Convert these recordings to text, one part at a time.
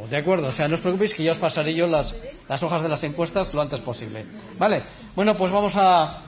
tiempo, ¿de acuerdo? O sea, no os preocupéis que ya os pasaré yo las hojas de las encuestas lo antes posible. ¿Vale? Bueno, pues vamos a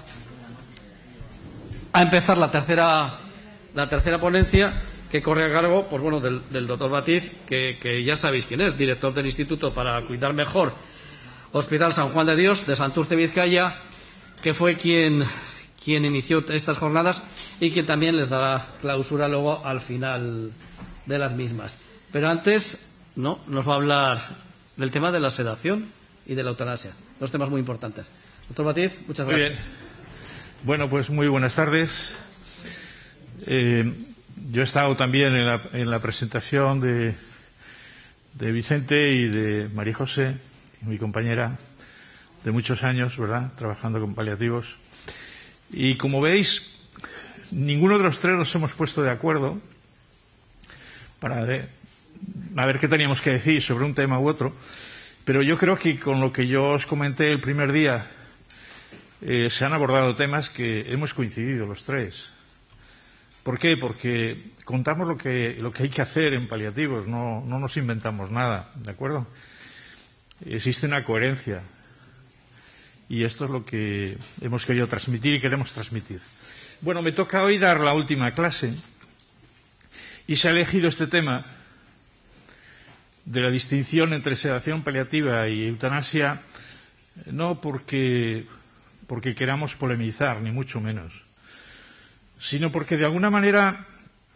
empezar la tercera ponencia, que corre a cargo, pues bueno, del doctor Batiz, que ya sabéis quién es, director del Instituto para Cuidar Mejor, Hospital San Juan de Dios, de Santurce, Vizcaya, que fue quien inició estas jornadas y quien también les dará clausura luego al final de las mismas. Pero antes, nos va a hablar del tema de la sedación y de la eutanasia, dos temas muy importantes. Doctor Batiz, muchas gracias. Muy bien. Bueno, pues muy buenas tardes. Yo he estado también en la presentación de Vicente y de María José, mi compañera de muchos años, ¿verdad?, trabajando con paliativos. Y como veis, ninguno de los tres nos hemos puesto de acuerdo para ver qué teníamos que decir sobre un tema u otro, pero yo creo que con lo que yo os comenté el primer día se han abordado temas que hemos coincidido los tres. ¿Por qué? Porque contamos lo que hay que hacer en paliativos, no nos inventamos nada, ¿de acuerdo? Existe una coherencia. Y esto es lo que hemos querido transmitir y queremos transmitir. Bueno, me toca hoy dar la última clase y se ha elegido este tema de la distinción entre sedación paliativa y eutanasia, no porque queramos polemizar, ni mucho menos, sino porque de alguna manera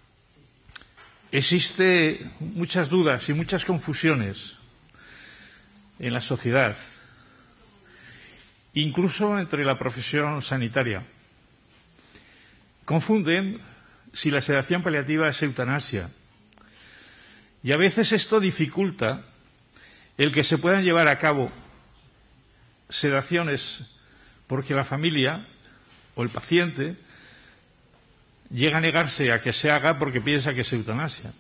existe muchas dudas y muchas confusiones en la sociedad, incluso entre la profesión sanitaria. Confunden si la sedación paliativa es eutanasia. Y a veces esto dificulta el que se puedan llevar a cabo sedaciones porque la familia o el paciente llega a negarse a que se haga porque piensa que es eutanasia.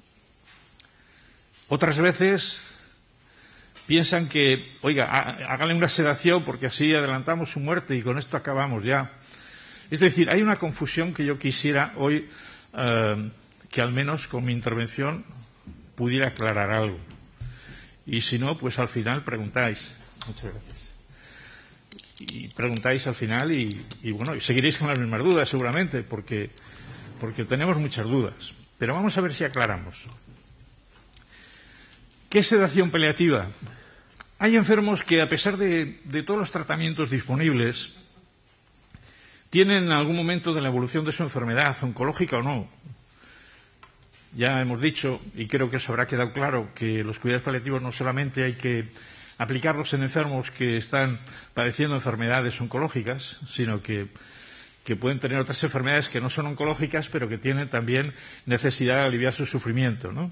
Otras veces piensan que, oiga, háganle una sedación porque así adelantamos su muerte y con esto acabamos ya. Es decir, hay una confusión que yo quisiera hoy que al menos con mi intervención pudiera aclarar algo. Y si no, pues al final preguntáis. Muchas gracias. Y preguntáis al final y bueno, y seguiréis con las mismas dudas seguramente porque tenemos muchas dudas. Pero vamos a ver si aclaramos. ¿Qué es sedación paliativa? Hay enfermos que, a pesar de todos los tratamientos disponibles, tienen en algún momento de la evolución de su enfermedad, oncológica o no. Ya hemos dicho, y creo que eso habrá quedado claro, que los cuidados paliativos no solamente hay que aplicarlos en enfermos que están padeciendo enfermedades oncológicas, sino que pueden tener otras enfermedades que no son oncológicas, pero que tienen también necesidad de aliviar su sufrimiento, ¿no?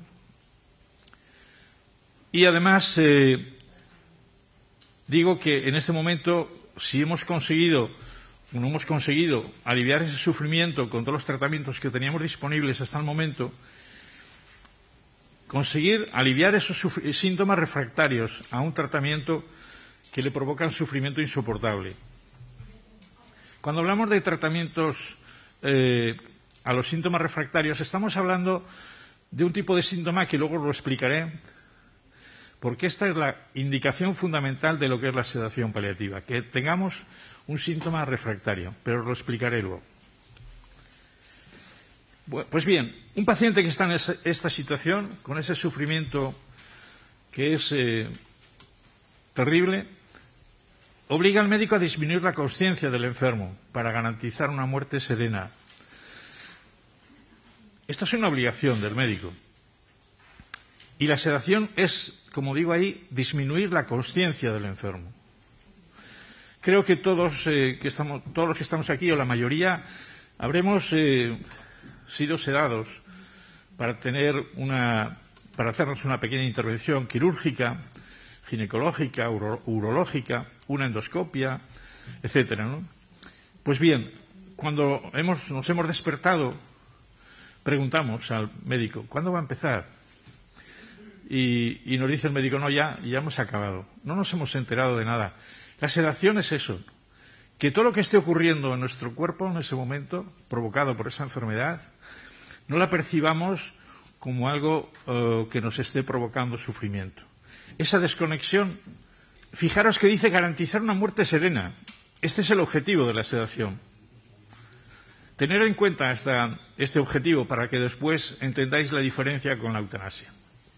Y además, digo que en este momento, si hemos conseguido o no hemos conseguido aliviar ese sufrimiento con todos los tratamientos que teníamos disponibles hasta el momento, conseguir aliviar esos síntomas refractarios a un tratamiento que le provocan sufrimiento insoportable. Cuando hablamos de tratamientos a los síntomas refractarios, estamos hablando de un tipo de síntoma que luego lo explicaré, porque esta es la indicación fundamental de lo que es la sedación paliativa, que tengamos un síntoma refractario, pero os lo explicaré luego. Pues bien, un paciente que está en esta situación, con ese sufrimiento que es terrible, obliga al médico a disminuir la consciencia del enfermo para garantizar una muerte serena. Esto es una obligación del médico. Y la sedación es, como digo ahí, disminuir la consciencia del enfermo. Creo que todos los que estamos aquí, o la mayoría, habremos sido sedados para hacernos una pequeña intervención quirúrgica, ginecológica, urológica, una endoscopia, etcétera, ¿no? Pues bien, cuando nos hemos despertado, preguntamos al médico, ¿cuándo va a empezar? Y nos dice el médico, no, ya hemos acabado. No nos hemos enterado de nada. La sedación es eso, que todo lo que esté ocurriendo en nuestro cuerpo en ese momento, provocado por esa enfermedad, no la percibamos como algo que nos esté provocando sufrimiento. Esa desconexión, fijaros que dice garantizar una muerte serena. Este es el objetivo de la sedación. Tener en cuenta este objetivo para que después entendáis la diferencia con la eutanasia.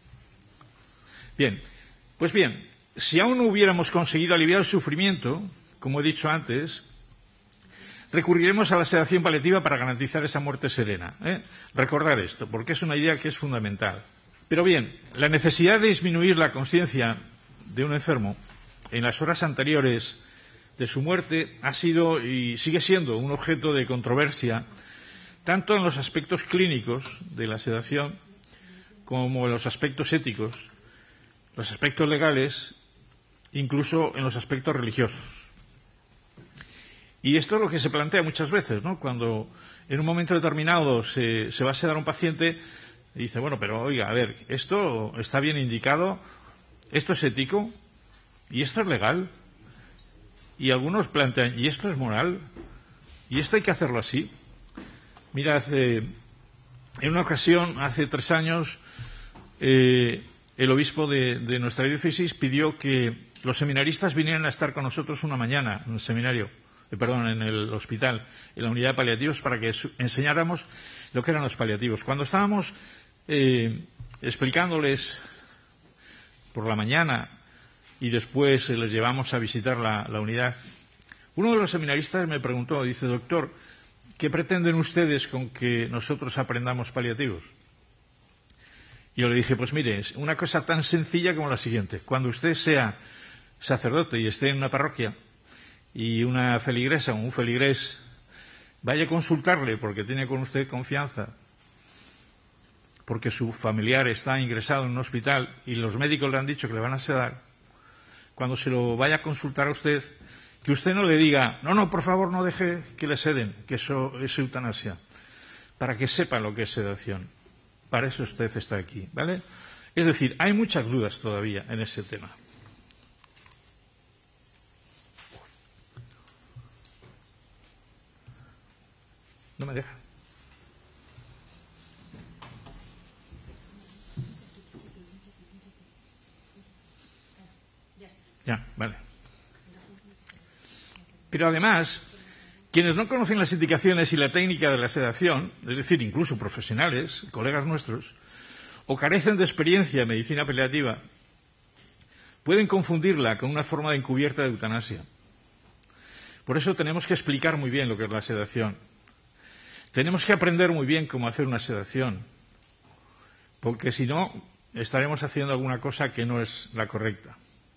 Bien, pues bien, si aún no hubiéramos conseguido aliviar el sufrimiento, como he dicho antes, recurriremos a la sedación paliativa para garantizar esa muerte serena. Recordar esto, porque es una idea que es fundamental. Pero bien, la necesidad de disminuir la consciencia de un enfermo en las horas anteriores de su muerte ha sido y sigue siendo un objeto de controversia, tanto en los aspectos clínicos de la sedación como en los aspectos éticos, los aspectos legales, incluso en los aspectos religiosos. Y esto es lo que se plantea muchas veces, ¿no? Cuando en un momento determinado se va a sedar a un paciente, y dice, bueno, pero oiga, a ver, esto está bien indicado, esto es ético y esto es legal. Y algunos plantean, ¿y esto es moral? ¿Y esto hay que hacerlo así? Mirad, en una ocasión, hace 3 años, el obispo de nuestra diócesis pidió que los seminaristas vinieran a estar con nosotros una mañana en el seminario, en el hospital, en la unidad de paliativos, para que enseñáramos lo que eran los paliativos. Cuando estábamos explicándoles por la mañana y después les llevamos a visitar la unidad, uno de los seminaristas me preguntó, dice, doctor, ¿qué pretenden ustedes con que nosotros aprendamos paliativos? Y yo le dije, pues mire, es una cosa tan sencilla como la siguiente. Cuando usted sea sacerdote y esté en una parroquia y una feligresa o un feligrés vaya a consultarle porque tiene con usted confianza, porque su familiar está ingresado en un hospital y los médicos le han dicho que le van a sedar, cuando se lo vaya a consultar a usted, que usted no le diga, no, por favor, no deje que le seden, que eso es eutanasia, para que sepa lo que es sedación. Para eso usted está aquí, ¿vale? Es decir, hay muchas dudas todavía en ese tema. No me deja. Ya, vale. Pero además, quienes no conocen las indicaciones y la técnica de la sedación, es decir, incluso profesionales, colegas nuestros, o carecen de experiencia en medicina paliativa, pueden confundirla con una forma de encubierta de eutanasia. Por eso tenemos que explicar muy bien lo que es la sedación. Tenemos que aprender muy bien cómo hacer una sedación, porque si no, estaremos haciendo alguna cosa que no es la correcta.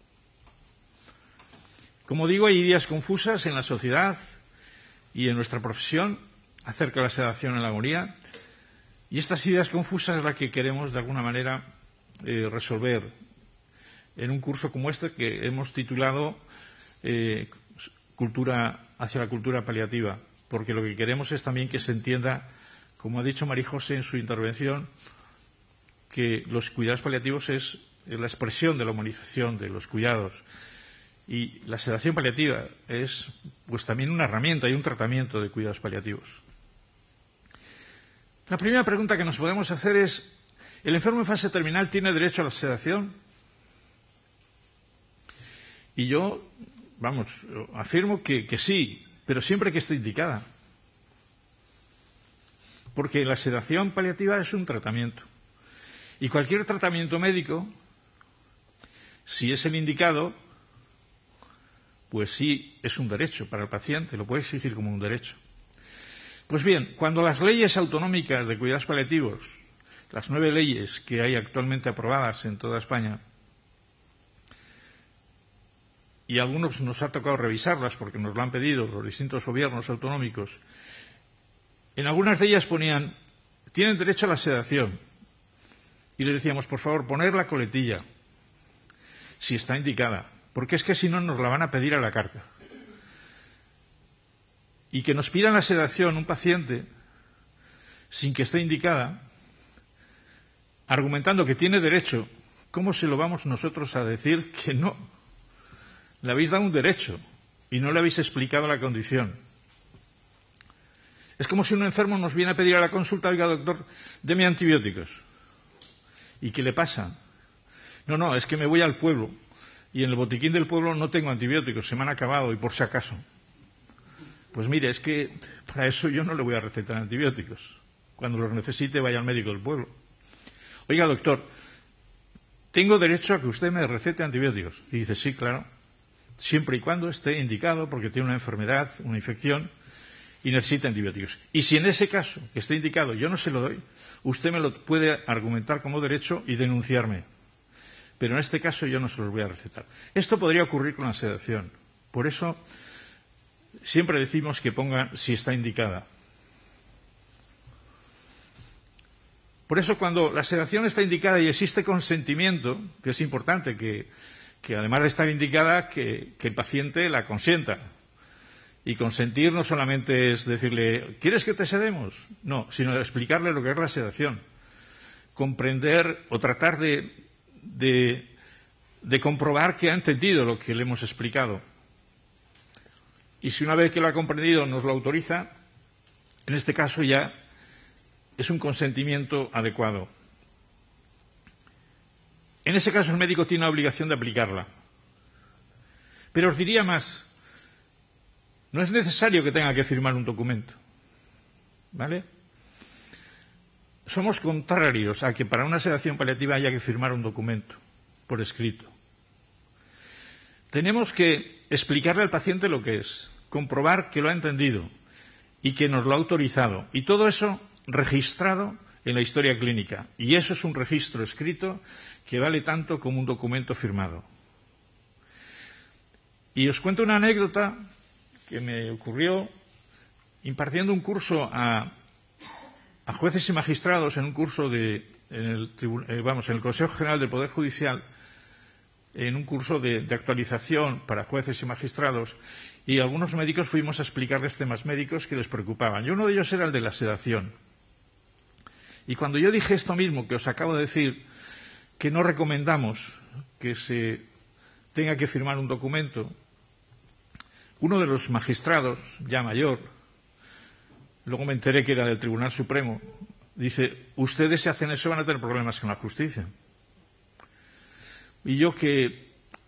Como digo, hay ideas confusas en la sociedad y en nuestra profesión acerca de la sedación en la agonía, y estas ideas confusas es la que queremos de alguna manera resolver en un curso como este que hemos titulado hacia la cultura paliativa, porque lo que queremos es también que se entienda, como ha dicho María José en su intervención, que los cuidados paliativos es la expresión de la humanización de los cuidados. Y la sedación paliativa es pues también una herramienta y un tratamiento de cuidados paliativos. La primera pregunta que nos podemos hacer es, ¿el enfermo en fase terminal tiene derecho a la sedación? Y yo, afirmo que sí, pero siempre que esté indicada. Porque la sedación paliativa es un tratamiento. Y cualquier tratamiento médico, si es el indicado, pues sí es un derecho para el paciente, lo puede exigir como un derecho. Pues bien, cuando las leyes autonómicas de cuidados paliativos, las 9 leyes que hay actualmente aprobadas en toda España, y algunos nos ha tocado revisarlas porque nos lo han pedido los distintos gobiernos autonómicos, en algunas de ellas ponían, tienen derecho a la sedación, y le decíamos, por favor, poner la coletilla, si está indicada, porque es que si no nos la van a pedir a la carta. Y que nos pidan la sedación un paciente sin que esté indicada, argumentando que tiene derecho, ¿cómo se lo vamos nosotros a decir que no? Le habéis dado un derecho y no le habéis explicado la condición. Es como si un enfermo nos viene a pedir a la consulta, oiga doctor, deme antibióticos. ¿Y qué le pasa? No, es que me voy al pueblo y en el botiquín del pueblo no tengo antibióticos, se me han acabado y por si acaso. Pues mire, es que para eso yo no le voy a recetar antibióticos. Cuando los necesite vaya al médico del pueblo. Oiga, doctor, tengo derecho a que usted me recete antibióticos. Y dice, sí, claro, siempre y cuando esté indicado porque tiene una enfermedad, una infección y necesita antibióticos. Y si en ese caso que esté indicado yo no se lo doy, usted me lo puede argumentar como derecho y denunciarme. Pero en este caso yo no se los voy a recetar. Esto podría ocurrir con la sedación. Por eso siempre decimos que pongan si está indicada. Por eso cuando la sedación está indicada y existe consentimiento, que es importante que además de estar indicada, que el paciente la consienta. Y consentir no solamente es decirle, ¿quieres que te sedemos? No, sino explicarle lo que es la sedación. Comprender o tratar de comprobar que ha entendido lo que le hemos explicado. Y si una vez que lo ha comprendido nos lo autoriza, en este caso ya es un consentimiento adecuado. En ese caso el médico tiene la obligación de aplicarla. Pero os diría más, no es necesario que tenga que firmar un documento. ¿Vale? Somos contrarios a que para una sedación paliativa haya que firmar un documento por escrito. Tenemos que explicarle al paciente lo que es, comprobar que lo ha entendido y que nos lo ha autorizado. Y todo eso registrado en la historia clínica. Y eso es un registro escrito que vale tanto como un documento firmado. Y os cuento una anécdota que me ocurrió impartiendo un curso a jueces y magistrados en un curso en el Consejo General del Poder Judicial, en un curso de actualización para jueces y magistrados, y algunos médicos fuimos a explicarles temas médicos que les preocupaban. Y uno de ellos era el de la sedación. Y cuando yo dije esto mismo que os acabo de decir, que no recomendamos que se tenga que firmar un documento, uno de los magistrados, ya mayor, luego me enteré que era del Tribunal Supremo, dice, ustedes si hacen eso van a tener problemas con la justicia. Y yo que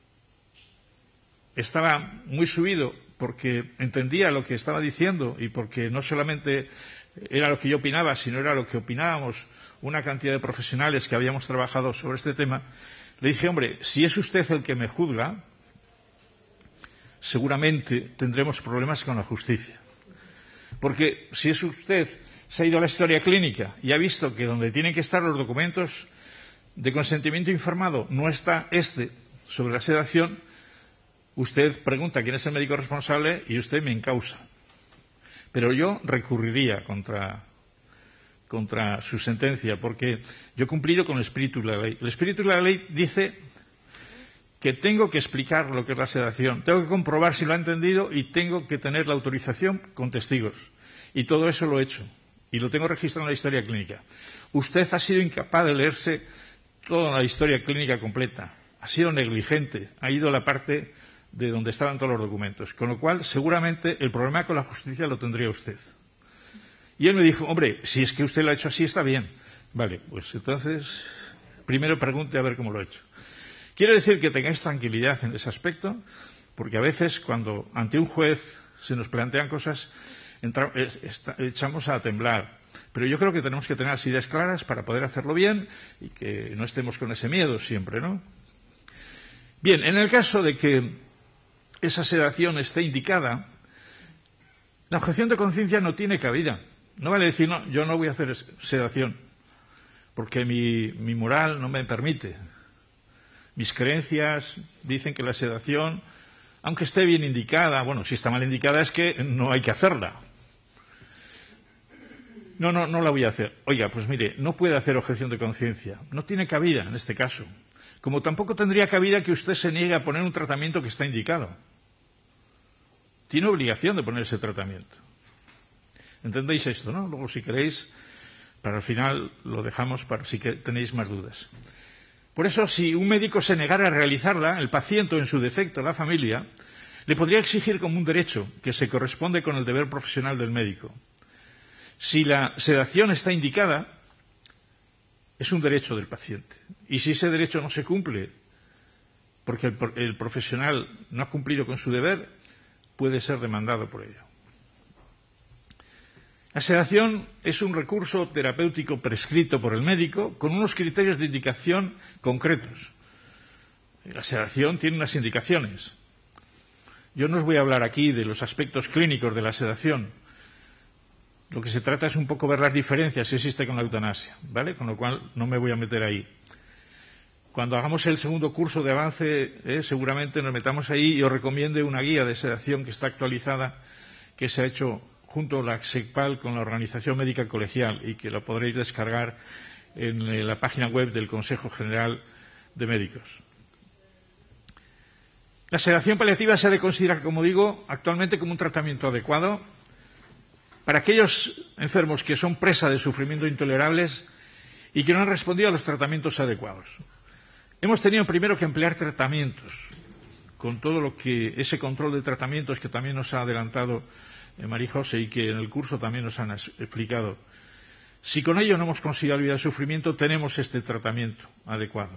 estaba muy subido porque entendía lo que estaba diciendo y porque no solamente era lo que yo opinaba, sino era lo que opinábamos una cantidad de profesionales que habíamos trabajado sobre este tema, le dije, hombre, si es usted el que me juzga, seguramente tendremos problemas con la justicia. Porque si es usted, se ha ido a la historia clínica y ha visto que donde tienen que estar los documentos de consentimiento informado no está sobre la sedación, usted pregunta quién es el médico responsable y usted me encausa. Pero yo recurriría contra su sentencia porque yo he cumplido con el espíritu de la ley. El espíritu de la ley dice que tengo que explicar lo que es la sedación, tengo que comprobar si lo ha entendido y tengo que tener la autorización con testigos. Y todo eso lo he hecho y lo tengo registrado en la historia clínica. Usted ha sido incapaz de leerse toda la historia clínica completa, ha sido negligente, ha ido a la parte de donde estaban todos los documentos, con lo cual seguramente el problema con la justicia lo tendría usted. Y él me dijo, hombre, si es que usted lo ha hecho así está bien. Vale, pues entonces primero pregunte a ver cómo lo ha hecho. Quiero decir que tengáis tranquilidad en ese aspecto, porque a veces cuando ante un juez se nos plantean cosas echamos a temblar. Pero yo creo que tenemos que tener las ideas claras para poder hacerlo bien y que no estemos con ese miedo siempre, ¿no? Bien, en el caso de que esa sedación esté indicada, la objeción de conciencia no tiene cabida. No vale decir, no, yo no voy a hacer sedación, porque mi moral no me permite. Mis creencias dicen que la sedación, aunque esté bien indicada, bueno, si está mal indicada es que no hay que hacerla. No la voy a hacer. Oiga, pues mire, no puede hacer objeción de conciencia. No tiene cabida en este caso. Como tampoco tendría cabida que usted se niegue a poner un tratamiento que está indicado. Tiene obligación de poner ese tratamiento. ¿Entendéis esto, no? Luego, si queréis, para el final lo dejamos para si tenéis más dudas. Por eso, si un médico se negara a realizarla, el paciente o en su defecto la familia, le podría exigir como un derecho que se corresponde con el deber profesional del médico. Si la sedación está indicada, es un derecho del paciente. Y si ese derecho no se cumple, porque el profesional no ha cumplido con su deber, puede ser demandado por ello. La sedación es un recurso terapéutico prescrito por el médico con unos criterios de indicación concretos. La sedación tiene unas indicaciones. Yo no os voy a hablar aquí de los aspectos clínicos de la sedación. Lo que se trata es un poco ver las diferencias que existen con la eutanasia, ¿vale? Con lo cual no me voy a meter ahí. Cuando hagamos el segundo curso de avance, seguramente nos metamos ahí y os recomiende una guía de sedación que está actualizada, que se ha hecho junto a la SECPAL con la Organización Médica Colegial y que la podréis descargar en la página web del Consejo General de Médicos. La sedación paliativa se ha de considerar, como digo, actualmente como un tratamiento adecuado para aquellos enfermos que son presa de sufrimientos intolerables y que no han respondido a los tratamientos adecuados. Hemos tenido primero que emplear tratamientos, con todo lo que ese control de tratamientos que también nos ha adelantado María José y que en el curso también nos han explicado. Si con ello no hemos conseguido aliviar el sufrimiento, tenemos este tratamiento adecuado.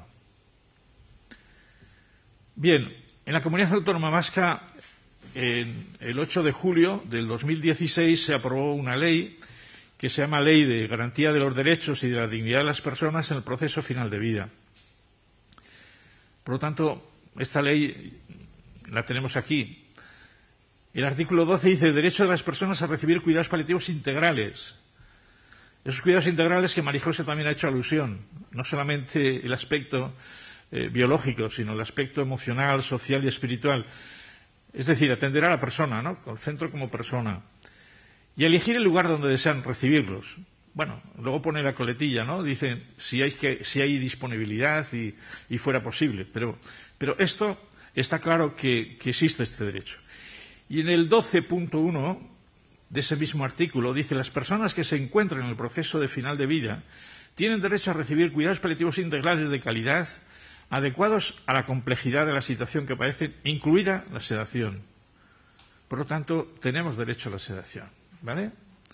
Bien, en la Comunidad Autónoma Vasca, el 8 de julio del 2016 se aprobó una ley que se llama Ley de Garantía de los Derechos y de la Dignidad de las Personas en el Proceso Final de Vida. Por lo tanto, esta ley la tenemos aquí. El artículo 12 dice: derecho de las personas a recibir cuidados paliativos integrales. Esos cuidados integrales que María José también ha hecho alusión, no solamente el aspecto biológico, sino el aspecto emocional, social y espiritual. Es decir, atender a la persona, ¿no? Con el centro como persona. Y elegir el lugar donde desean recibirlos. Bueno, luego pone la coletilla, ¿no? Dicen si hay disponibilidad y fuera posible. Pero esto está claro que existe este derecho. Y en el 12.1 de ese mismo artículo dice: las personas que se encuentran en el proceso de final de vida tienen derecho a recibir cuidados paliativos integrales de calidad, adecuados a la complejidad de la situación que padecen, incluida la sedación. Por lo tanto, tenemos derecho a la sedación, ¿vale?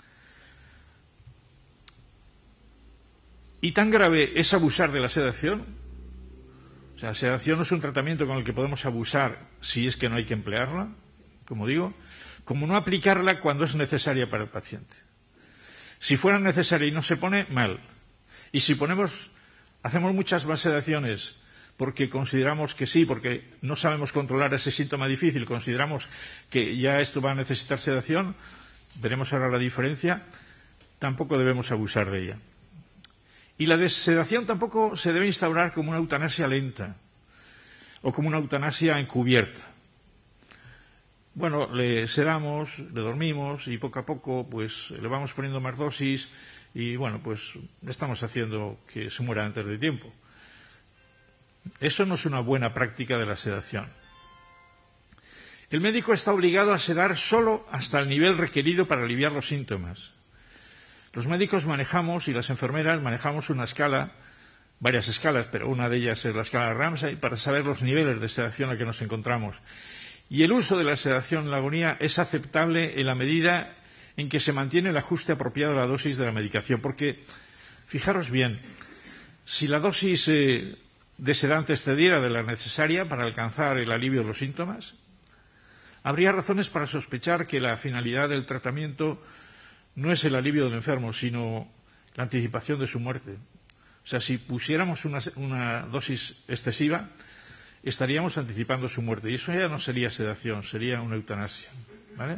Y tan grave es abusar de la sedación. O sea, la sedación no es un tratamiento con el que podemos abusar si es que no hay que emplearla, como digo, como no aplicarla cuando es necesaria para el paciente. Si fuera necesaria y no se pone, mal. Y si hacemos muchas más sedaciones porque consideramos que sí, porque no sabemos controlar ese síntoma difícil, consideramos que ya esto va a necesitar sedación, veremos ahora la diferencia, tampoco debemos abusar de ella. Y la sedación tampoco se debe instaurar como una eutanasia lenta o como una eutanasia encubierta. Bueno, le sedamos, le dormimos y poco a poco pues le vamos poniendo más dosis y bueno, pues estamos haciendo que se muera antes de tiempo. Eso no es una buena práctica de la sedación. El médico está obligado a sedar solo hasta el nivel requerido para aliviar los síntomas. Los médicos manejamos, y las enfermeras manejamos una escala, varias escalas, pero una de ellas es la escala Ramsay, para saber los niveles de sedación a que nos encontramos. Y el uso de la sedación en la agonía es aceptable en la medida en que se mantiene el ajuste apropiado a la dosis de la medicación. Porque, fijaros bien, si la dosis de sedante excediera de la necesaria para alcanzar el alivio de los síntomas, habría razones para sospechar que la finalidad del tratamiento no es el alivio del enfermo, sino la anticipación de su muerte. O sea, si pusiéramos una dosis excesiva, estaríamos anticipando su muerte. Y eso ya no sería sedación, sería una eutanasia, ¿vale?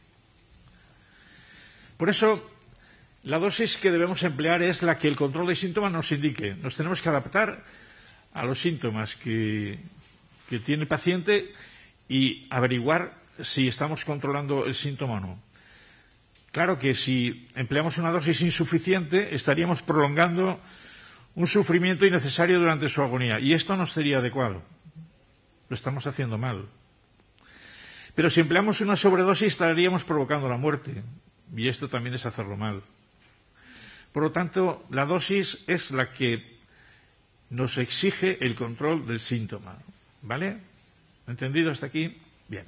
Por eso, la dosis que debemos emplear es la que el control de síntomas nos indique. Nos tenemos que adaptar a los síntomas que tiene el paciente y averiguar si estamos controlando el síntoma o no. Claro que si empleamos una dosis insuficiente, estaríamos prolongando un sufrimiento innecesario durante su agonía. Y esto no sería adecuado. Lo estamos haciendo mal. Pero si empleamos una sobredosis, estaríamos provocando la muerte. Y esto también es hacerlo mal. Por lo tanto, la dosis es la que nos exige el control del síntoma. ¿Vale? ¿Entendido hasta aquí? Bien.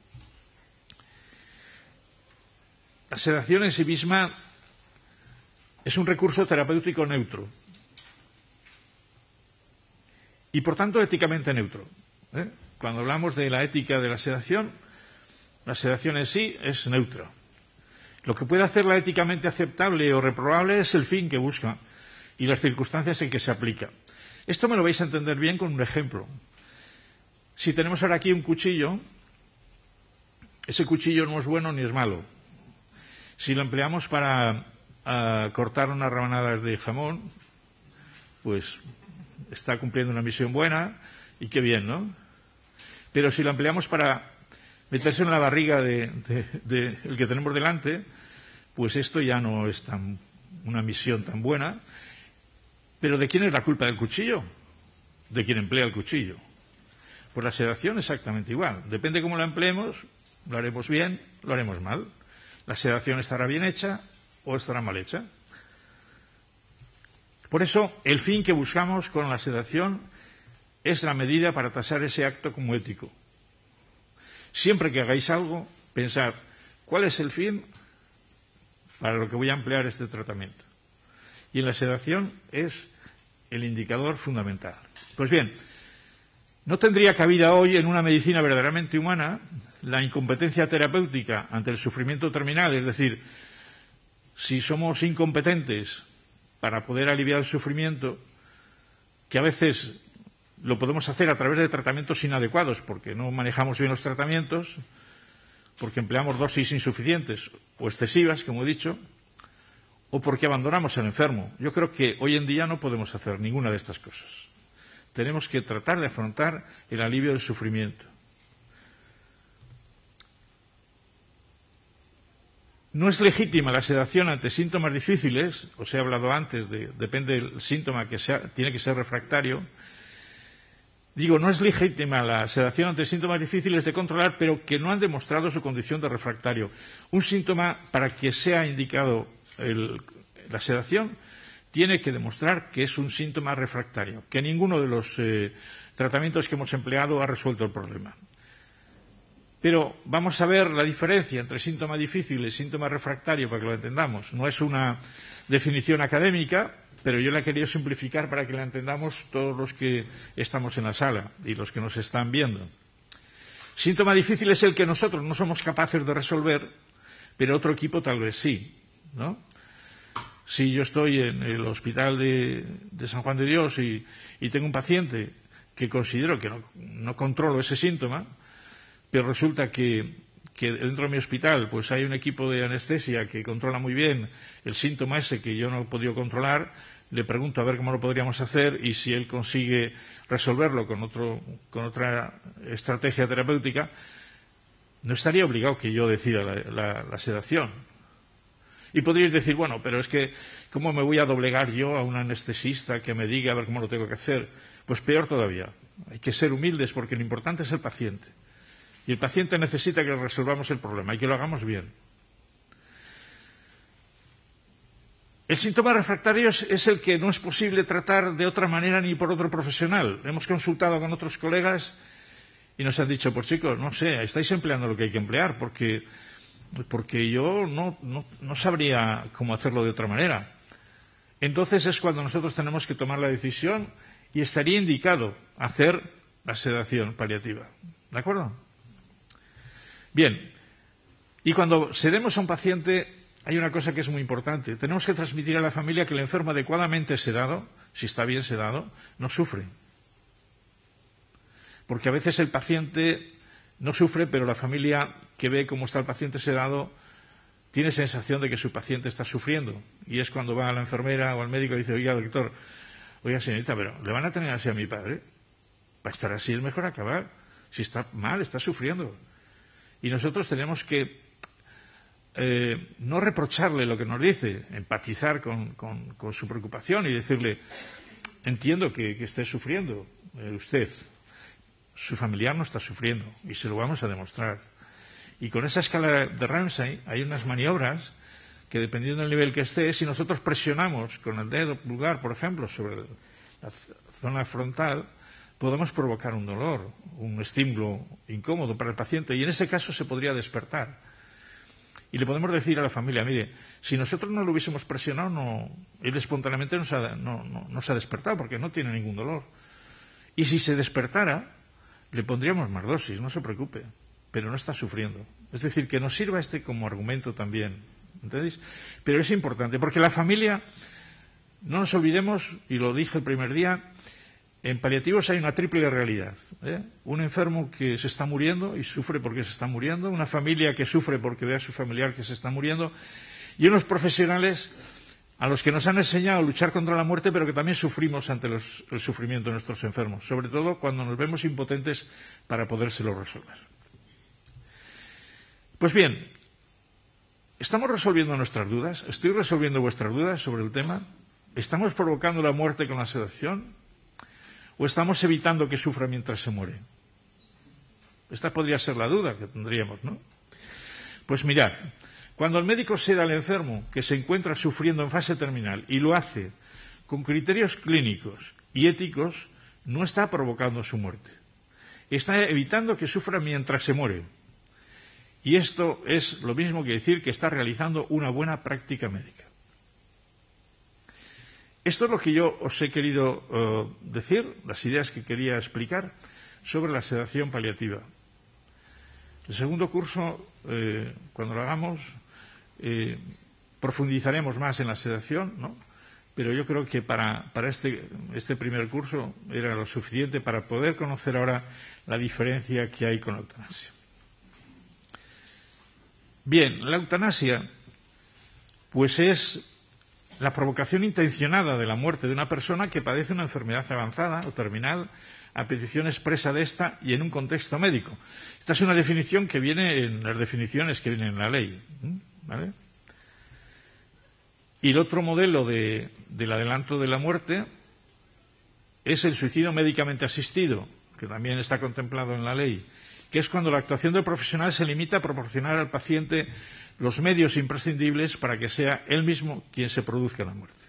La sedación en sí misma es un recurso terapéutico neutro. y por tanto éticamente neutro. Cuando hablamos de la ética de la sedación en sí es neutra. Lo que puede hacerla éticamente aceptable o reprobable es el fin que busca y las circunstancias en que se aplica. Esto me lo vais a entender bien con un ejemplo. Si tenemos ahora aquí un cuchillo, ese cuchillo no es bueno ni es malo. Si lo empleamos para cortar unas rebanadas de jamón, pues está cumpliendo una misión buena y qué bien, ¿no? Pero si lo empleamos para meterse en la barriga de el que tenemos delante, pues esto ya no es una misión tan buena. Pero ¿de quién es la culpa del cuchillo? De quien emplea el cuchillo. Pues la sedación exactamente igual. Depende cómo la empleemos, lo haremos bien, lo haremos mal. La sedación estará bien hecha o estará mal hecha. Por eso, el fin que buscamos con la sedación es la medida para tasar ese acto como ético. Siempre que hagáis algo, pensad, ¿cuál es el fin para lo que voy a emplear este tratamiento? Y en la sedación es el indicador fundamental. Pues bien, no tendría cabida hoy en una medicina verdaderamente humana la incompetencia terapéutica ante el sufrimiento terminal, es decir, si somos incompetentes para poder aliviar el sufrimiento, que a veces lo podemos hacer a través de tratamientos inadecuados, porque no manejamos bien los tratamientos, porque empleamos dosis insuficientes o excesivas, como he dicho, o porque abandonamos al enfermo. Yo creo que hoy en día no podemos hacer ninguna de estas cosas. Tenemos que tratar de afrontar el alivio del sufrimiento. No es legítima la sedación ante síntomas difíciles, os he hablado antes, depende del síntoma que tiene que ser refractario. Digo, no es legítima la sedación ante síntomas difíciles de controlar, pero que no han demostrado su condición de refractario. Un síntoma, para que sea indicado la sedación, tiene que demostrar que es un síntoma refractario, que ninguno de los tratamientos que hemos empleado ha resuelto el problema. Pero vamos a ver la diferencia entre síntoma difícil y síntoma refractario para que lo entendamos. No es una definición académica, pero yo la he querido simplificar para que la entendamos todos los que estamos en la sala y los que nos están viendo. Síntoma difícil es el que nosotros no somos capaces de resolver, pero otro equipo tal vez sí, ¿no? Si yo estoy en el hospital de San Juan de Dios y tengo un paciente que considero que no controlo ese síntoma, pero resulta que dentro de mi hospital pues hay un equipo de anestesia que controla muy bien el síntoma ese que yo no he podido controlar, le pregunto a ver cómo lo podríamos hacer y si él consigue resolverlo con otra estrategia terapéutica, no estaría obligado que yo decida la sedación. Y podríais decir, bueno, pero es que ¿cómo me voy a doblegar yo a un anestesista que me diga a ver cómo lo tengo que hacer? Pues peor todavía. Hay que ser humildes porque lo importante es el paciente. Y el paciente necesita que resolvamos el problema y que lo hagamos bien. El síntoma refractario es el que no es posible tratar de otra manera ni por otro profesional. Hemos consultado con otros colegas y nos han dicho, pues chicos, no sé, estáis empleando lo que hay que emplear porque yo no sabría cómo hacerlo de otra manera. Entonces es cuando nosotros tenemos que tomar la decisión y estaría indicado hacer la sedación paliativa. ¿De acuerdo? Bien, y cuando sedemos a un paciente hay una cosa que es muy importante. Tenemos que transmitir a la familia que el enfermo adecuadamente sedado, si está bien sedado, no sufre. Porque a veces el paciente no sufre, pero la familia que ve cómo está el paciente sedado tiene sensación de que su paciente está sufriendo. Y es cuando va a la enfermera o al médico y dice, oiga, doctor, oiga, señorita, pero ¿le van a tener así a mi padre? Para estar así es mejor acabar. Si está mal, está sufriendo. Y nosotros tenemos que no reprocharle lo que nos dice, empatizar con su preocupación y decirle, entiendo que esté sufriendo usted, su familiar no está sufriendo y se lo vamos a demostrar. Y con esa escala de Ramsay hay unas maniobras que dependiendo del nivel que esté, si nosotros presionamos con el dedo pulgar, por ejemplo, sobre la zona frontal, podemos provocar un dolor, un estímulo incómodo para el paciente y en ese caso se podría despertar. Y le podemos decir a la familia, mire, si nosotros no lo hubiésemos presionado, él espontáneamente no se ha despertado porque no tiene ningún dolor. Y si se despertara, le pondríamos más dosis, no se preocupe, pero no está sufriendo. Es decir, que nos sirva como argumento también, ¿entendéis? Pero es importante, porque la familia, no nos olvidemos, y lo dije el primer día, en paliativos hay una triple realidad, ¿eh? Un enfermo que se está muriendo y sufre porque se está muriendo, una familia que sufre porque ve a su familiar que se está muriendo, y unos profesionales a los que nos han enseñado a luchar contra la muerte, pero que también sufrimos ante el sufrimiento de nuestros enfermos, sobre todo cuando nos vemos impotentes para podérselo resolver. Pues bien, ¿estamos resolviendo nuestras dudas? ¿Estoy resolviendo vuestras dudas sobre el tema? ¿Estamos provocando la muerte con la sedación? ¿O estamos evitando que sufra mientras se muere? Esta podría ser la duda que tendríamos, ¿no? Pues mirad, cuando el médico seda al enfermo que se encuentra sufriendo en fase terminal y lo hace con criterios clínicos y éticos, no está provocando su muerte. Está evitando que sufra mientras se muere. Y esto es lo mismo que decir que está realizando una buena práctica médica. Esto es lo que yo os he querido decir, las ideas que quería explicar sobre la sedación paliativa. El segundo curso, cuando lo hagamos, profundizaremos más en la sedación, ¿no? Pero yo creo que para este primer curso era lo suficiente para poder conocer ahora la diferencia que hay con la eutanasia. Bien, la eutanasia, pues es la provocación intencionada de la muerte de una persona que padece una enfermedad avanzada o terminal a petición expresa de esta y en un contexto médico. Esta es una definición que viene en las definiciones que vienen en la ley, ¿vale? Y el otro modelo del adelanto de la muerte es el suicidio médicamente asistido, que también está contemplado en la ley, que es cuando la actuación del profesional se limita a proporcionar al paciente los medios imprescindibles para que sea él mismo quien se produzca la muerte.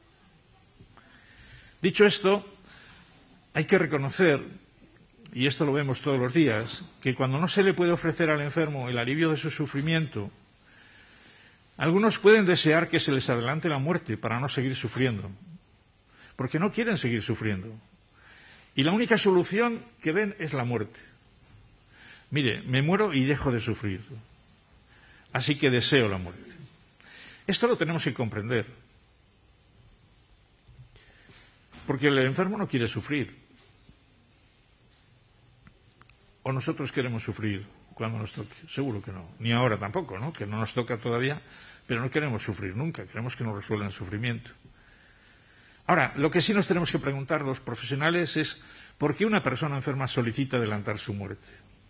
Dicho esto, hay que reconocer, y esto lo vemos todos los días, que cuando no se le puede ofrecer al enfermo el alivio de su sufrimiento, algunos pueden desear que se les adelante la muerte para no seguir sufriendo, porque no quieren seguir sufriendo. Y la única solución que ven es la muerte. Mire, me muero y dejo de sufrir. Así que deseo la muerte. Esto lo tenemos que comprender. Porque el enfermo no quiere sufrir. ¿O nosotros queremos sufrir cuando nos toque? Seguro que no. Ni ahora tampoco, ¿no? Que no nos toca todavía, pero no queremos sufrir nunca. Queremos que nos resuelvan el sufrimiento. Ahora, lo que sí nos tenemos que preguntar los profesionales es ¿por qué una persona enferma solicita adelantar su muerte?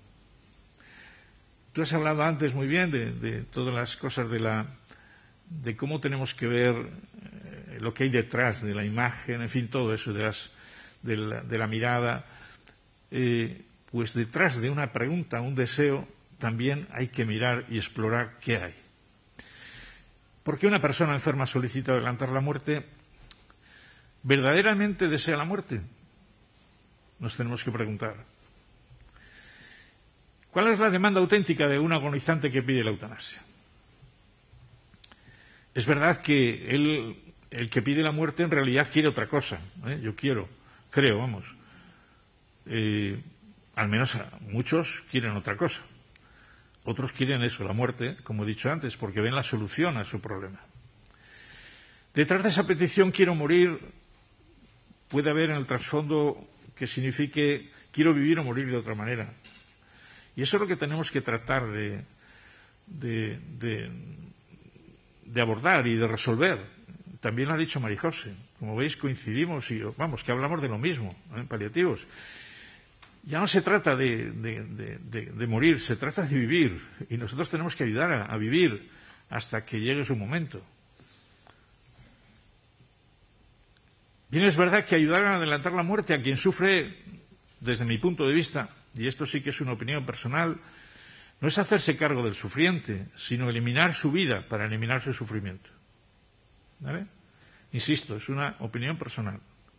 Tú has hablado antes muy bien de todas las cosas de cómo tenemos que ver lo que hay detrás de la imagen, en fin, todo eso de la mirada. Pues detrás de una pregunta, un deseo, también hay que mirar y explorar qué hay. ¿Por qué una persona enferma solicita adelantar la muerte? ¿Verdaderamente desea la muerte? Nos tenemos que preguntar. ¿Cuál es la demanda auténtica de un agonizante que pide la eutanasia? Es verdad que el que pide la muerte en realidad quiere otra cosa, ¿eh? Creo, vamos. Al menos muchos quieren otra cosa. Otros quieren eso, la muerte, como he dicho antes, porque ven la solución a su problema. Detrás de esa petición quiero morir, puede haber en el trasfondo que signifique quiero vivir o morir de otra manera. Y eso es lo que tenemos que tratar de abordar y de resolver. También lo ha dicho María José. Como veis, coincidimos y vamos, que hablamos de lo mismo, en paliativos. Ya no se trata de morir, se trata de vivir. Y nosotros tenemos que ayudar a vivir hasta que llegue su momento. Bien, es verdad que ayudar a adelantar la muerte a quien sufre, desde mi punto de vista, y esto sí que es una opinión personal, no es hacerse cargo del sufriente, sino eliminar su vida para eliminar su sufrimiento. ¿Vale? Insisto, es una opinión personal.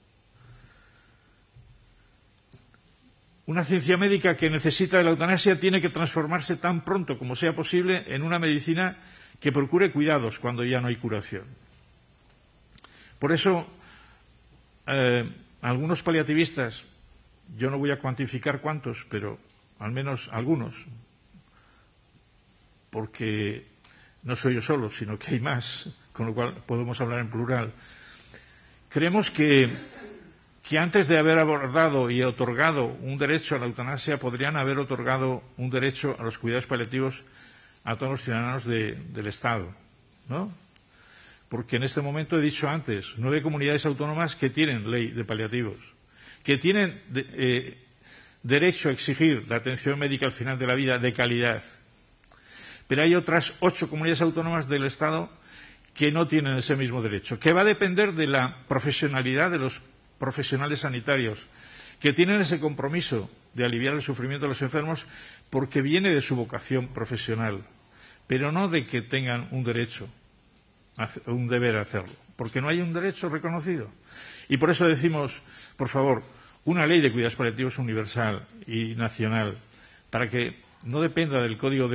Una ciencia médica que necesita de la eutanasia tiene que transformarse tan pronto como sea posible en una medicina que procure cuidados cuando ya no hay curación. Por eso, algunos paliativistas Yo no voy a cuantificar cuántos, pero al menos algunos, porque no soy yo solo, sino que hay más, con lo cual podemos hablar en plural. Creemos que antes de haber abordado y otorgado un derecho a la eutanasia, podrían haber otorgado un derecho a los cuidados paliativos a todos los ciudadanos del Estado, ¿no? Porque en este momento he dicho antes, 9 comunidades autónomas que tienen ley de paliativos, que tienen derecho a exigir la atención médica al final de la vida de calidad. Pero hay otras 8 comunidades autónomas del Estado que no tienen ese mismo derecho, que va a depender de la profesionalidad de los profesionales sanitarios, que tienen ese compromiso de aliviar el sufrimiento de los enfermos porque viene de su vocación profesional, pero no de que tengan un derecho, un deber hacerlo, porque no hay un derecho reconocido. Y por eso decimos, por favor, una ley de cuidados paliativos universal y nacional, para que no dependa del código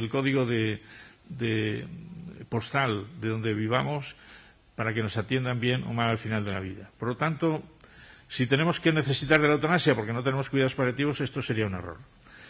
postal de donde vivamos, para que nos atiendan bien o mal al final de la vida. Por lo tanto, si tenemos que necesitar de la eutanasia porque no tenemos cuidados paliativos, esto sería un error.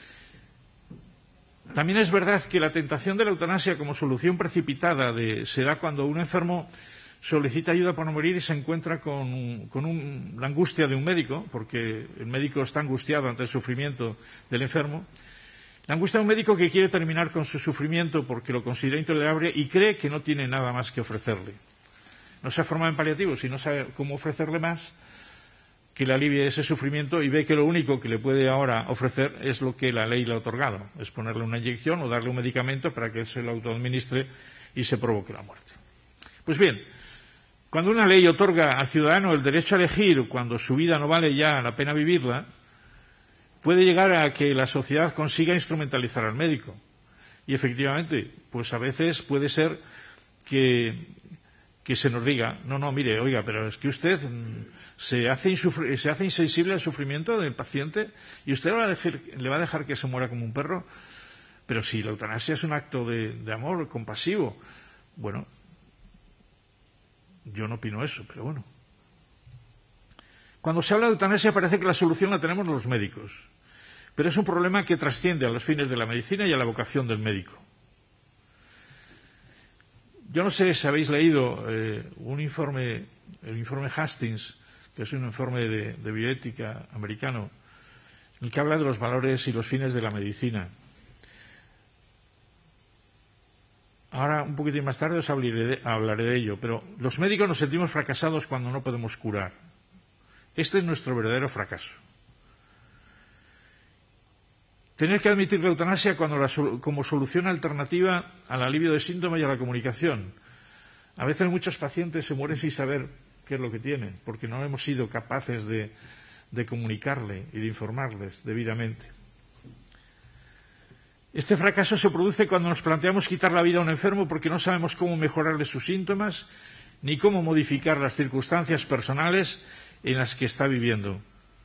También es verdad que la tentación de la eutanasia como solución precipitada se da cuando un enfermo solicita ayuda para no morir y se encuentra con la angustia de un médico, porque el médico está angustiado ante el sufrimiento del enfermo. La angustia de un médico que quiere terminar con su sufrimiento porque lo considera intolerable y cree que no tiene nada más que ofrecerle. No se ha formado en paliativos y no sabe cómo ofrecerle más que le alivie ese sufrimiento y ve que lo único que le puede ahora ofrecer es lo que la ley le ha otorgado, es ponerle una inyección o darle un medicamento para que él se lo autoadministre y se provoque la muerte. Pues bien, cuando una ley otorga al ciudadano el derecho a elegir cuando su vida no vale ya la pena vivirla, puede llegar a que la sociedad consiga instrumentalizar al médico. Y efectivamente, pues a veces puede ser que se nos diga, no, mire, oiga, pero es que usted se hace insensible al sufrimiento del paciente y usted le va a dejar que se muera como un perro. Pero si la eutanasia es un acto de amor compasivo, bueno, yo no opino eso, pero bueno. Cuando se habla de eutanasia parece que la solución la tenemos los médicos, pero es un problema que trasciende a los fines de la medicina y a la vocación del médico. Yo no sé si habéis leído el informe Hastings, que es un informe de bioética americano, en el que habla de los valores y los fines de la medicina. Ahora, un poquitín más tarde, os hablaré de ello, pero los médicos nos sentimos fracasados cuando no podemos curar. Este es nuestro verdadero fracaso. Tener que admitir la eutanasia como solución alternativa al alivio de síntomas y a la comunicación. A veces muchos pacientes se mueren sin saber qué es lo que tienen, porque no hemos sido capaces de comunicarle y de informarles debidamente. Este fracaso se produce cuando nos planteamos quitar la vida a un enfermo porque no sabemos cómo mejorarle sus síntomas ni cómo modificar las circunstancias personales en las que está viviendo.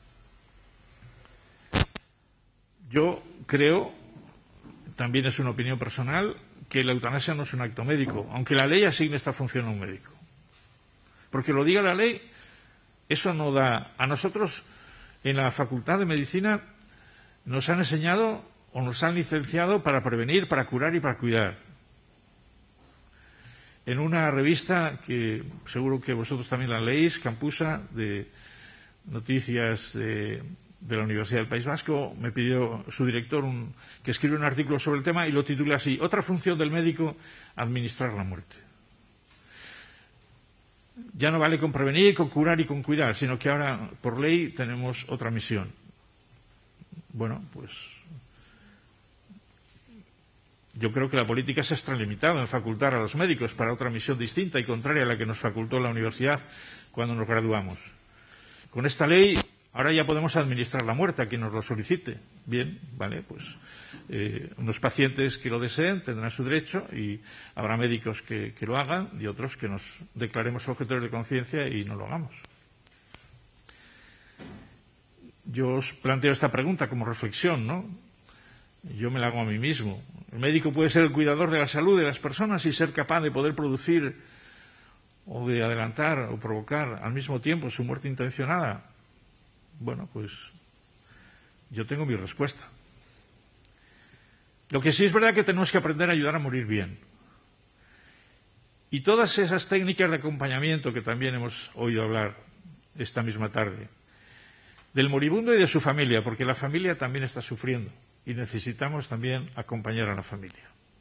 Yo creo, también es una opinión personal, que la eutanasia no es un acto médico, aunque la ley asigne esta función a un médico. Porque lo diga la ley, eso no da. A nosotros, en la Facultad de Medicina, nos han enseñado o nos han licenciado para prevenir, para curar y para cuidar. En una revista que seguro que vosotros también la leéis, Campusa, de noticias de la Universidad del País Vasco, me pidió su director que escriba un artículo sobre el tema y lo titulé así: otra función del médico, administrar la muerte. Ya no vale con prevenir, con curar y con cuidar, sino que ahora, por ley, tenemos otra misión. Bueno, pues yo creo que la política se ha extralimitado en facultar a los médicos para otra misión distinta y contraria a la que nos facultó la universidad cuando nos graduamos. Con esta ley ahora ya podemos administrar la muerte a quien nos lo solicite. Bien, vale, pues unos pacientes que lo deseen tendrán su derecho y habrá médicos que lo hagan y otros que nos declaremos objetores de conciencia y no lo hagamos. Yo os planteo esta pregunta como reflexión, ¿no? Yo me la hago a mí mismo. ¿El médico puede ser el cuidador de la salud de las personas y ser capaz de poder producir o de adelantar o provocar al mismo tiempo su muerte intencionada? Bueno, pues yo tengo mi respuesta. Lo que sí es verdad que tenemos que aprender a ayudar a morir bien. Y todas esas técnicas de acompañamiento que también hemos oído hablar esta misma tarde, del moribundo y de su familia, porque la familia también está sufriendo y necesitamos también acompañar a la familia.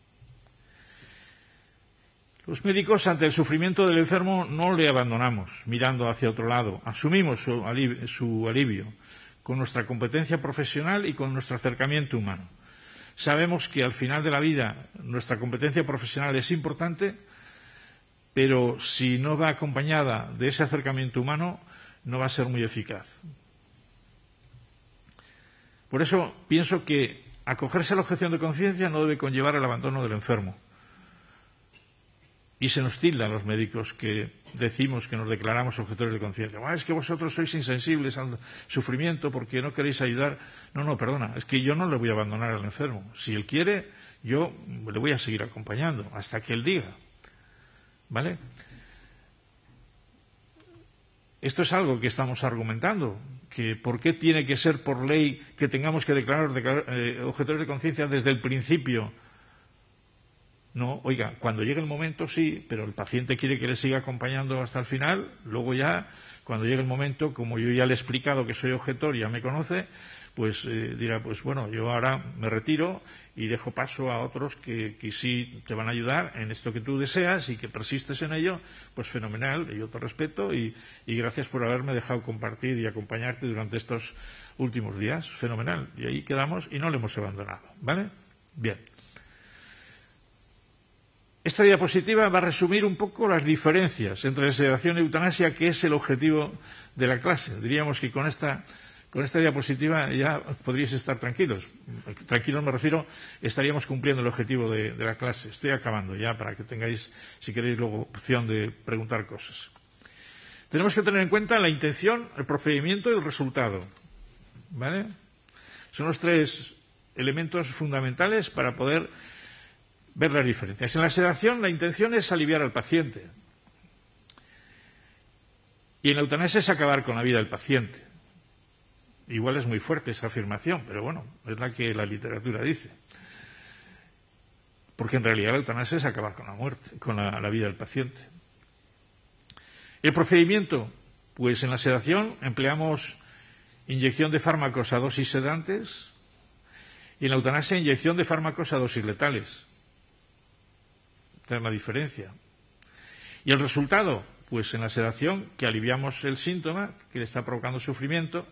Los médicos, ante el sufrimiento del enfermo, no le abandonamos mirando hacia otro lado, asumimos su alivio con nuestra competencia profesional y con nuestro acercamiento humano. Sabemos que al final de la vida nuestra competencia profesional es importante, pero si no va acompañada de ese acercamiento humano, no va a ser muy eficaz. Por eso pienso que acogerse a la objeción de conciencia no debe conllevar el abandono del enfermo. Y se nos tilda a los médicos que decimos que nos declaramos objetores de conciencia. Es que vosotros sois insensibles al sufrimiento porque no queréis ayudar. No, perdona, es que yo no le voy a abandonar al enfermo. Si él quiere, yo le voy a seguir acompañando hasta que él diga. ¿Vale? Esto es algo que estamos argumentando, que por qué tiene que ser por ley que tengamos que declarar objetores de conciencia desde el principio. No, oiga, cuando llegue el momento sí, pero el paciente quiere que le siga acompañando hasta el final, luego ya, cuando llegue el momento, como yo ya le he explicado que soy objetor y ya me conoce, pues dirá, pues bueno, yo ahora me retiro y dejo paso a otros que sí te van a ayudar en esto que tú deseas y que persistes en ello, pues fenomenal, yo te respeto y gracias por haberme dejado compartir y acompañarte durante estos últimos días, fenomenal. Y ahí quedamos y no le hemos abandonado, ¿vale? Bien. Esta diapositiva va a resumir un poco las diferencias entre la sedación y eutanasia, que es el objetivo de la clase. Diríamos que con esta diapositiva ya podríais estar tranquilos. Tranquilos me refiero, estaríamos cumpliendo el objetivo de la clase. Estoy acabando ya para que tengáis, si queréis, luego opción de preguntar cosas. Tenemos que tener en cuenta la intención, el procedimiento y el resultado. ¿Vale? Son los tres elementos fundamentales para poder ver las diferencias. En la sedación la intención es aliviar al paciente y en la eutanasia es acabar con la vida del paciente. Igual es muy fuerte esa afirmación, pero bueno, es la que la literatura dice. Porque en realidad la eutanasia es acabar con la muerte, con la vida del paciente. El procedimiento, pues en la sedación empleamos inyección de fármacos a dosis sedantes y en la eutanasia inyección de fármacos a dosis letales. Esta es la diferencia. Y el resultado, pues en la sedación, que aliviamos el síntoma que le está provocando sufrimiento,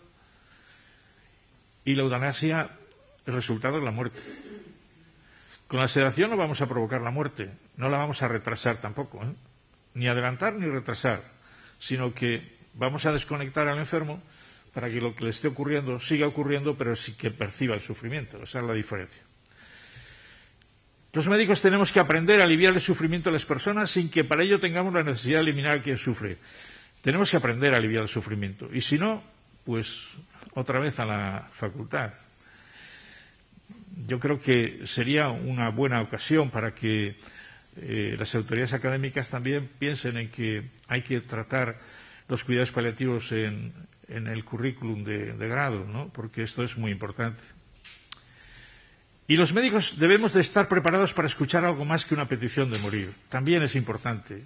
y la eutanasia, el resultado es la muerte. Con la sedación no vamos a provocar la muerte, no la vamos a retrasar tampoco, ni adelantar ni retrasar, sino que vamos a desconectar al enfermo para que lo que le esté ocurriendo siga ocurriendo, pero sí que perciba el sufrimiento. Esa es la diferencia. Los médicos tenemos que aprender a aliviar el sufrimiento de las personas sin que para ello tengamos la necesidad de eliminar a quien sufre. Tenemos que aprender a aliviar el sufrimiento. Y si no, pues otra vez a la facultad. Yo creo que sería una buena ocasión para que las autoridades académicas también piensen en que hay que tratar los cuidados paliativos en el currículum de grado, ¿no? Porque esto es muy importante. Y los médicos debemos de estar preparados para escuchar algo más que una petición de morir. También es importante.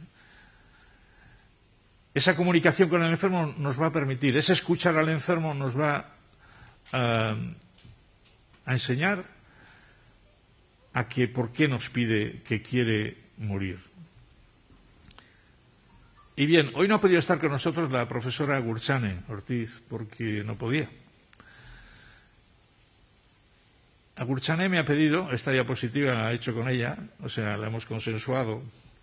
Esa comunicación con el enfermo nos va a permitir, ese escuchar al enfermo nos va a enseñar a que por qué nos pide que quiere morir. Y bien, hoy no ha podido estar con nosotros la profesora Gurchane Ortiz porque no podía. A Gurchane me ha pedido, esta diapositiva la he hecho con ella, o sea, la hemos consensuado.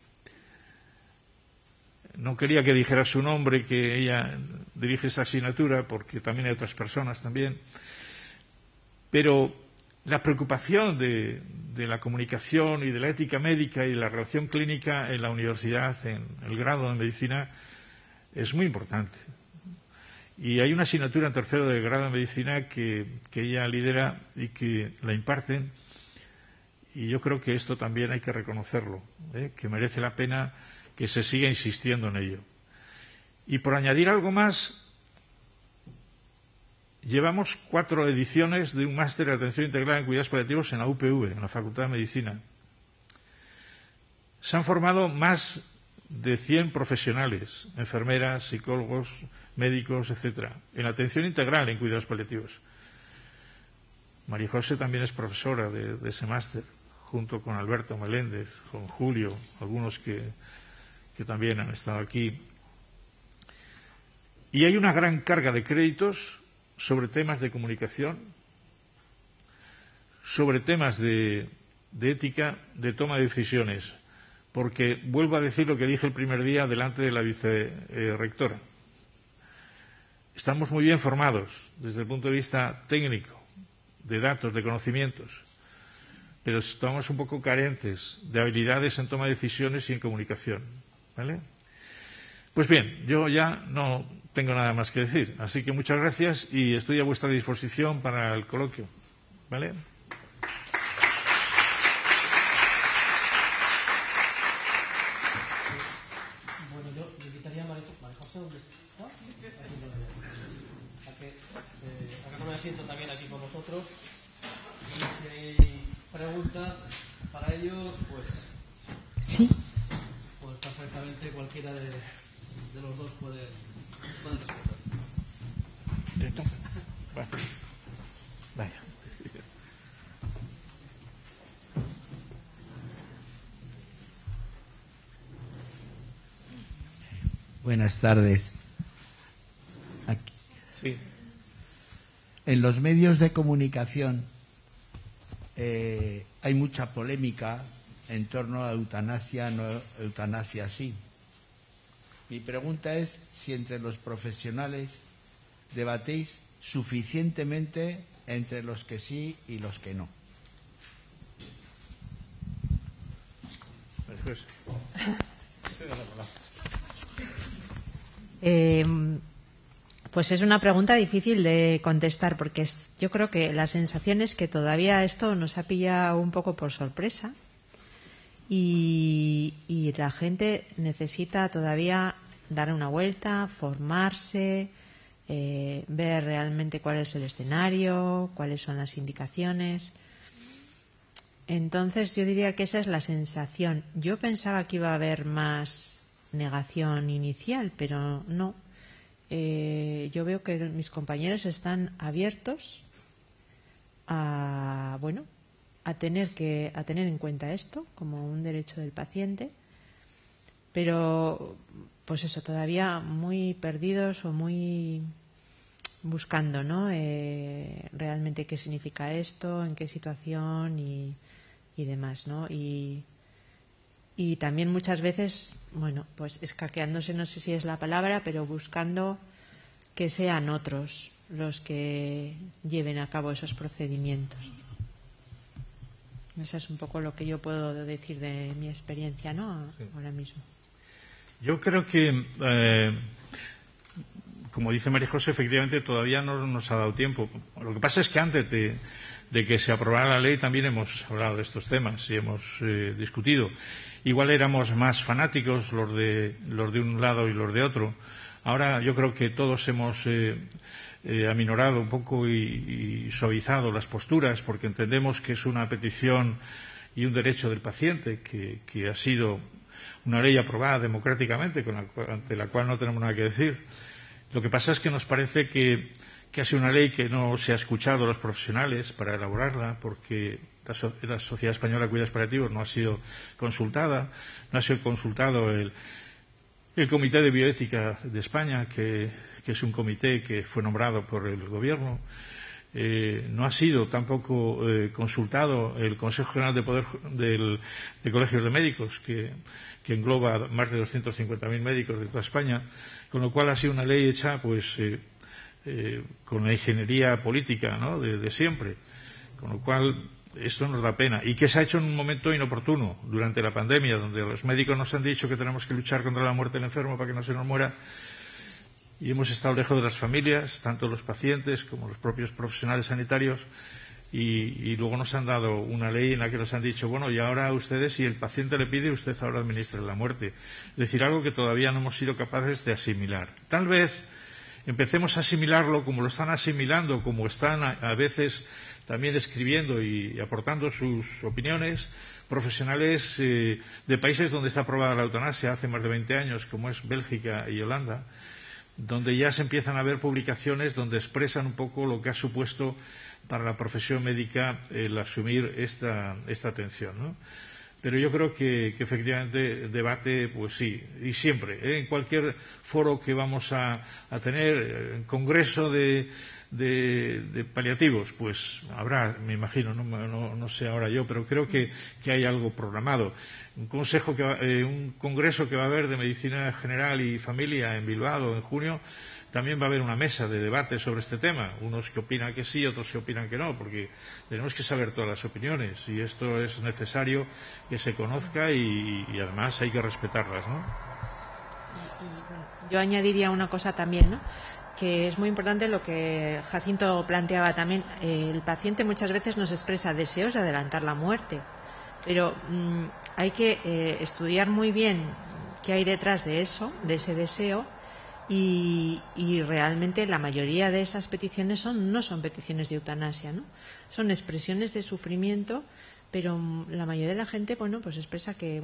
No quería que dijera su nombre, que ella dirige esa asignatura, porque también hay otras personas también. Pero la preocupación de la comunicación y de la ética médica y de la relación clínica en la universidad, en el grado de medicina, es muy importante. Y hay una asignatura en tercero de grado de medicina que ella lidera y que la imparten. Y yo creo que esto también hay que reconocerlo, que merece la pena que se siga insistiendo en ello. Y por añadir algo más, Llevamos 4 ediciones de un máster de atención integral en cuidados paliativos en la UPV, en la Facultad de Medicina. Se han formado más de 100 profesionales, enfermeras, psicólogos, médicos, etcétera, en atención integral en cuidados paliativos. María José también es profesora de ese máster, junto con Alberto Meléndez, con Julio, algunos que también han estado aquí. Y hay una gran carga de créditos sobre temas de comunicación, sobre temas de ética, de toma de decisiones, porque vuelvo a decir lo que dije el primer día delante de la vicerrectora. Estamos muy bien formados desde el punto de vista técnico, de datos, de conocimientos, pero estamos un poco carentes de habilidades en toma de decisiones y en comunicación, ¿vale? Pues bien, yo ya no tengo nada más que decir, así que muchas gracias y estoy a vuestra disposición para el coloquio, ¿vale? Bueno, yo invitaría a María José, ¿dónde estás? A que tome asiento también aquí con nosotros. Y si hay preguntas para ellos, pues sí, pues perfectamente cualquiera de los dos puede responder. Vaya. Buenas tardes. Aquí. Sí. En los medios de comunicación hay mucha polémica en torno a eutanasia, no eutanasia sí. Mi pregunta es si entre los profesionales debatéis suficientemente entre los que sí y los que no. Pues es una pregunta difícil de contestar porque yo creo que la sensación es que todavía esto nos ha pillado un poco por sorpresa y la gente necesita todavía dar una vuelta, formarse, ver realmente cuál es el escenario, cuáles son las indicaciones. Entonces yo diría que esa es la sensación. Yo pensaba que iba a haber más negación inicial, pero no. Yo veo que mis compañeros están abiertos a tener en cuenta esto como un derecho del paciente, pero pues eso, todavía muy perdidos o muy buscando, ¿no? Realmente qué significa esto, en qué situación y demás, ¿no? Y también muchas veces, pues escaqueándose, no sé si es la palabra, pero buscando que sean otros los que lleven a cabo esos procedimientos. Eso es un poco lo que yo puedo decir de mi experiencia, ¿no? Sí. Ahora mismo. Yo creo que, como dice María José, efectivamente todavía no nos ha dado tiempo. Lo que pasa es que antes de que se aprobara la ley también hemos hablado de estos temas y hemos discutido. Igual éramos más fanáticos los de un lado y los de otro. Ahora yo creo que todos hemos aminorado un poco y suavizado las posturas porque entendemos que es una petición y un derecho del paciente que ha sido una ley aprobada democráticamente ante la cual no tenemos nada que decir. Lo que pasa es que nos parece que ha sido una ley que no se ha escuchado a los profesionales para elaborarla porque la Sociedad Española de Cuidados Paliativos no ha sido consultada, no ha sido consultado el Comité de Bioética de España, que es un comité que fue nombrado por el Gobierno. No ha sido tampoco consultado el Consejo General de Colegios de Médicos, que engloba más de 250.000 médicos de toda España, con lo cual ha sido una ley hecha pues con la ingeniería política, ¿no? de siempre, con lo cual esto nos da pena y que se ha hecho en un momento inoportuno durante la pandemia, donde los médicos nos han dicho que tenemos que luchar contra la muerte del enfermo para que no se nos muera y hemos estado lejos de las familias, tanto los pacientes como los propios profesionales sanitarios y luego nos han dado una ley en la que nos han dicho, bueno, y ahora ustedes, si el paciente le pide, usted ahora administra la muerte. Es decir, algo que todavía no hemos sido capaces de asimilar. Tal vez empecemos a asimilarlo como lo están asimilando, como están a veces también escribiendo y aportando sus opiniones profesionales de países donde está aprobada la eutanasia hace más de 20 años, como es Bélgica y Holanda, donde ya se empiezan a ver publicaciones donde expresan un poco lo que ha supuesto para la profesión médica el asumir esta atención, ¿no? Pero yo creo que efectivamente debate, pues sí, y siempre, en cualquier foro que vamos a tener, en congreso de paliativos, pues habrá, me imagino, no sé ahora yo, pero creo que hay algo programado. Un congreso que va a haber de medicina general y familia en Bilbao en junio, también va a haber una mesa de debate sobre este tema. Unos que opinan que sí, otros que opinan que no, porque tenemos que saber todas las opiniones y esto es necesario que se conozca y además hay que respetarlas, ¿no? Bueno, yo añadiría una cosa también, ¿no? Que es muy importante lo que Jacinto planteaba también. El paciente muchas veces nos expresa deseos de adelantar la muerte, pero hay que estudiar muy bien qué hay detrás de eso, de ese deseo. Y realmente la mayoría de esas peticiones no son peticiones de eutanasia, ¿no? Son expresiones de sufrimiento, pero la mayoría de la gente, bueno, pues expresa que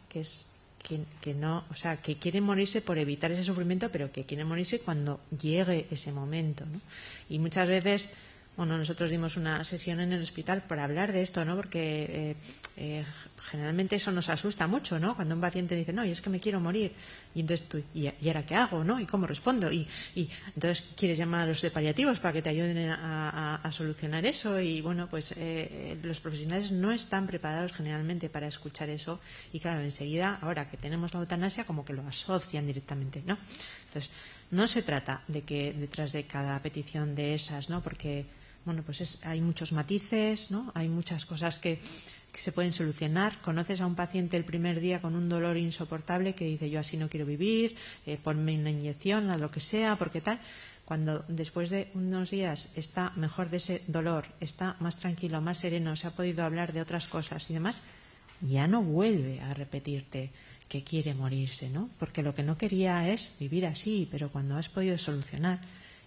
no, o sea, que quiere morirse por evitar ese sufrimiento, pero que quiere morirse cuando llegue ese momento, ¿no? Y muchas veces, bueno, nosotros dimos una sesión en el hospital para hablar de esto, ¿no? Porque generalmente eso nos asusta mucho, ¿no? Cuando un paciente dice, no, y es que me quiero morir. Y entonces tú, ¿y ahora qué hago, no? ¿Y cómo respondo? Y entonces quieres llamar a los de paliativos para que te ayuden a solucionar eso. Y bueno, pues los profesionales no están preparados generalmente para escuchar eso. Y claro, enseguida, ahora que tenemos la eutanasia, como que lo asocian directamente, ¿no? Entonces, no se trata de que detrás de cada petición de esas, ¿no? Porque bueno, pues hay muchos matices, ¿no? Hay muchas cosas que se pueden solucionar. Conoces a un paciente el primer día con un dolor insoportable que dice, yo así no quiero vivir, ponme una inyección, a lo que sea, porque tal. Cuando después de unos días está mejor de ese dolor, está más tranquilo, más sereno, se ha podido hablar de otras cosas y demás, ya no vuelve a repetirte que quiere morirse, ¿no? Porque lo que no quería es vivir así, pero cuando has podido solucionar,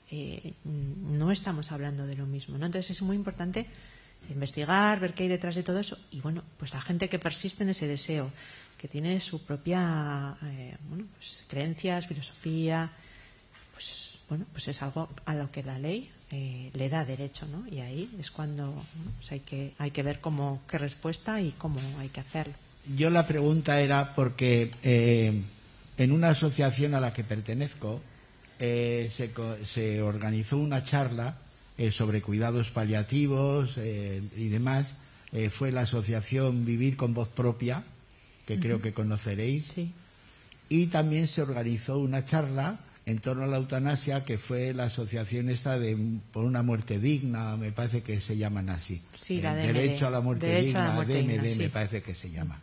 no estamos hablando de lo mismo, ¿no? Entonces es muy importante investigar, ver qué hay detrás de todo eso y bueno, pues la gente que persiste en ese deseo, que tiene su propia pues creencias, filosofía, pues bueno, pues es algo a lo que la ley le da derecho, ¿no? Y ahí es cuando pues hay que ver qué respuesta y cómo hay que hacerlo. Yo la pregunta era porque en una asociación a la que pertenezco se organizó una charla sobre cuidados paliativos y demás. Fue la asociación Vivir con Voz Propia, que creo que conoceréis. Sí. Y también se organizó una charla en torno a la eutanasia, que fue la asociación esta por una muerte digna, me parece que se llaman así. Sí, la DMD. Derecho a la muerte digna, DMD, sí. Me parece que se llama.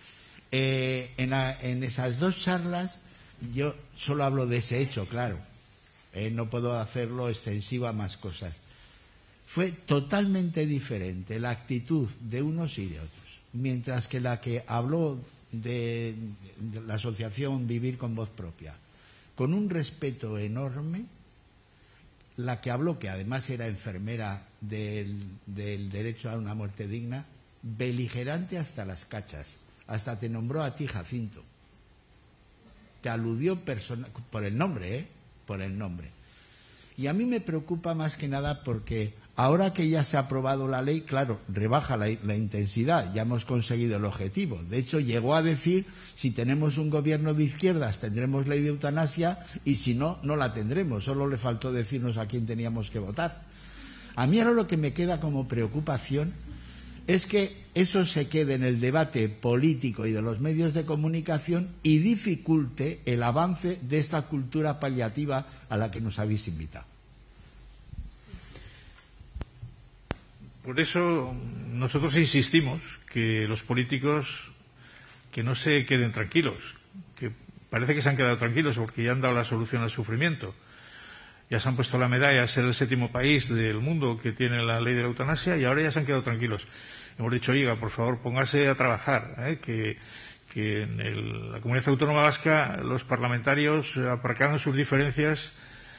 En esas dos charlas yo solo hablo de ese hecho, claro. No puedo hacerlo extensivo a más cosas. Fue totalmente diferente la actitud de unos y de otros. Mientras que la que habló de la asociación Vivir con Voz Propia, con un respeto enorme, la que habló, que además era enfermera del derecho a una muerte digna, beligerante hasta las cachas. Hasta te nombró a ti, Jacinto. Te aludió por el nombre, por el nombre. Y a mí me preocupa más que nada porque ahora que ya se ha aprobado la ley, claro, rebaja la intensidad, ya hemos conseguido el objetivo. De hecho, llegó a decir, si tenemos un gobierno de izquierdas tendremos ley de eutanasia y si no, no la tendremos. Solo le faltó decirnos a quién teníamos que votar. A mí ahora lo que me queda como preocupación es que eso se quede en el debate político y de los medios de comunicación y dificulte el avance de esta cultura paliativa a la que nos habéis invitado. Por eso nosotros insistimos que los políticos que no se queden tranquilos, que parece que se han quedado tranquilos porque ya han dado la solución al sufrimiento. Ya se han puesto la medalla a ser el 7º país del mundo que tiene la ley de la eutanasia y ahora ya se han quedado tranquilos. Hemos dicho, oiga, por favor, póngase a trabajar, que en la Comunidad Autónoma Vasca los parlamentarios, aparcando sus diferencias,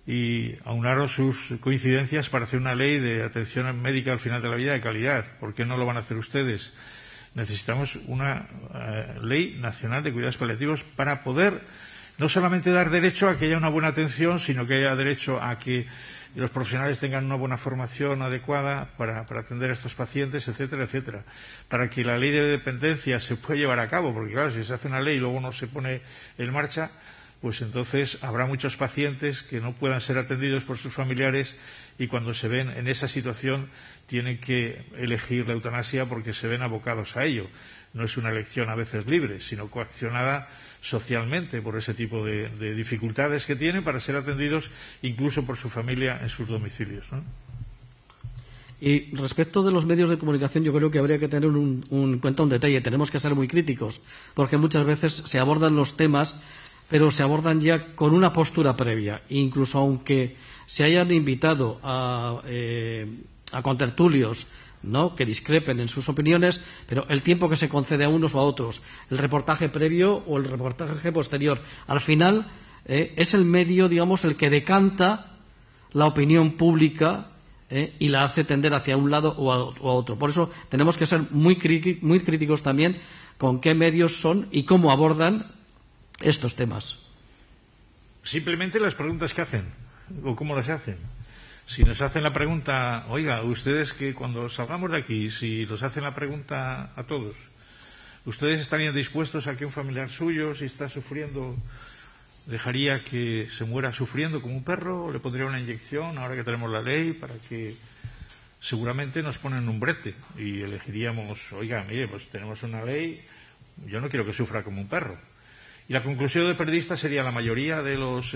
y aunaron sus coincidencias para hacer una ley de atención médica al final de la vida de calidad. ¿Por qué no lo van a hacer ustedes? Necesitamos una ley nacional de cuidados paliativos para poder no solamente dar derecho a que haya una buena atención, sino que haya derecho a que los profesionales tengan una buena formación adecuada para atender a estos pacientes, etcétera, etcétera. Para que la ley de dependencia se pueda llevar a cabo, porque claro, si se hace una ley y luego no se pone en marcha, pues entonces habrá muchos pacientes que no puedan ser atendidos por sus familiares y cuando se ven en esa situación tienen que elegir la eutanasia porque se ven abocados a ello. No es una elección a veces libre, sino coaccionada socialmente por ese tipo de dificultades que tienen para ser atendidos incluso por su familia en sus domicilios, ¿no? Y respecto de los medios de comunicación, yo creo que habría que tener en cuenta un detalle. Tenemos que ser muy críticos, porque muchas veces se abordan los temas, pero se abordan ya con una postura previa. Incluso aunque se hayan invitado a contertulios, ¿no?, que discrepen en sus opiniones, pero el tiempo que se concede a unos o a otros, el reportaje previo o el reportaje posterior, al final es el medio, digamos, el que decanta la opinión pública y la hace tender hacia un lado o a otro. Por eso tenemos que ser muy críticos también con qué medios son y cómo abordan estos temas. Simplemente las preguntas que hacen o cómo las hacen. Si nos hacen la pregunta, oiga, ustedes que cuando salgamos de aquí, si nos hacen la pregunta a todos, ¿ustedes estarían dispuestos a que un familiar suyo, si está sufriendo, dejaría que se muera sufriendo como un perro o le pondría una inyección ahora que tenemos la ley para que seguramente nos ponen un brete y elegiríamos, oiga, mire, pues tenemos una ley, yo no quiero que sufra como un perro? Y la conclusión del periodista sería la mayoría de los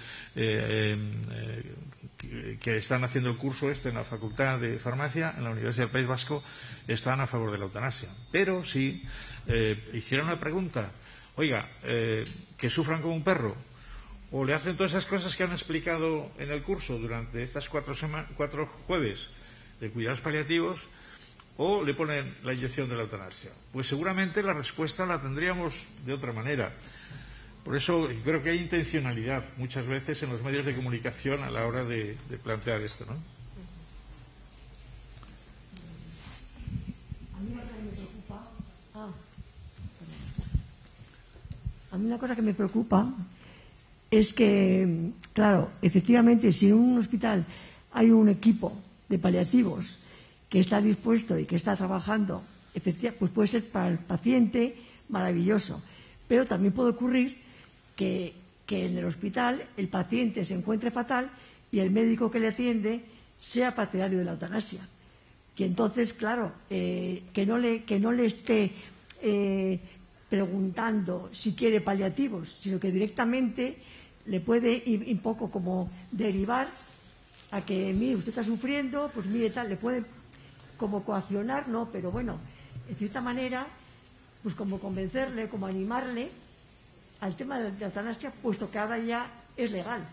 que están haciendo el curso en la Facultad de Farmacia, en la Universidad del País Vasco, están a favor de la eutanasia. Pero si hicieran una pregunta, oiga, que sufran como un perro, o le hacen todas esas cosas que han explicado en el curso durante estas 4 jueves de cuidados paliativos, o le ponen la inyección de la eutanasia, pues seguramente la respuesta la tendríamos de otra manera. Por eso creo que hay intencionalidad muchas veces en los medios de comunicación a la hora de plantear esto, ¿no? A mí una cosa que me preocupa es que, claro, efectivamente, si en un hospital hay un equipo de paliativos que está dispuesto y que está trabajando, pues puede ser para el paciente maravilloso. Pero también puede ocurrir que en el hospital el paciente se encuentre fatal y el médico que le atiende sea partidario de la eutanasia. Que entonces, claro, que no le esté preguntando si quiere paliativos, sino que directamente le puede un poco como derivar a que, mire, usted está sufriendo, pues mire tal, le puede como coaccionar, no, pero bueno, en cierta manera, pues como convencerle, como animarle al tema de la eutanasia, puesto que ahora ya es legal.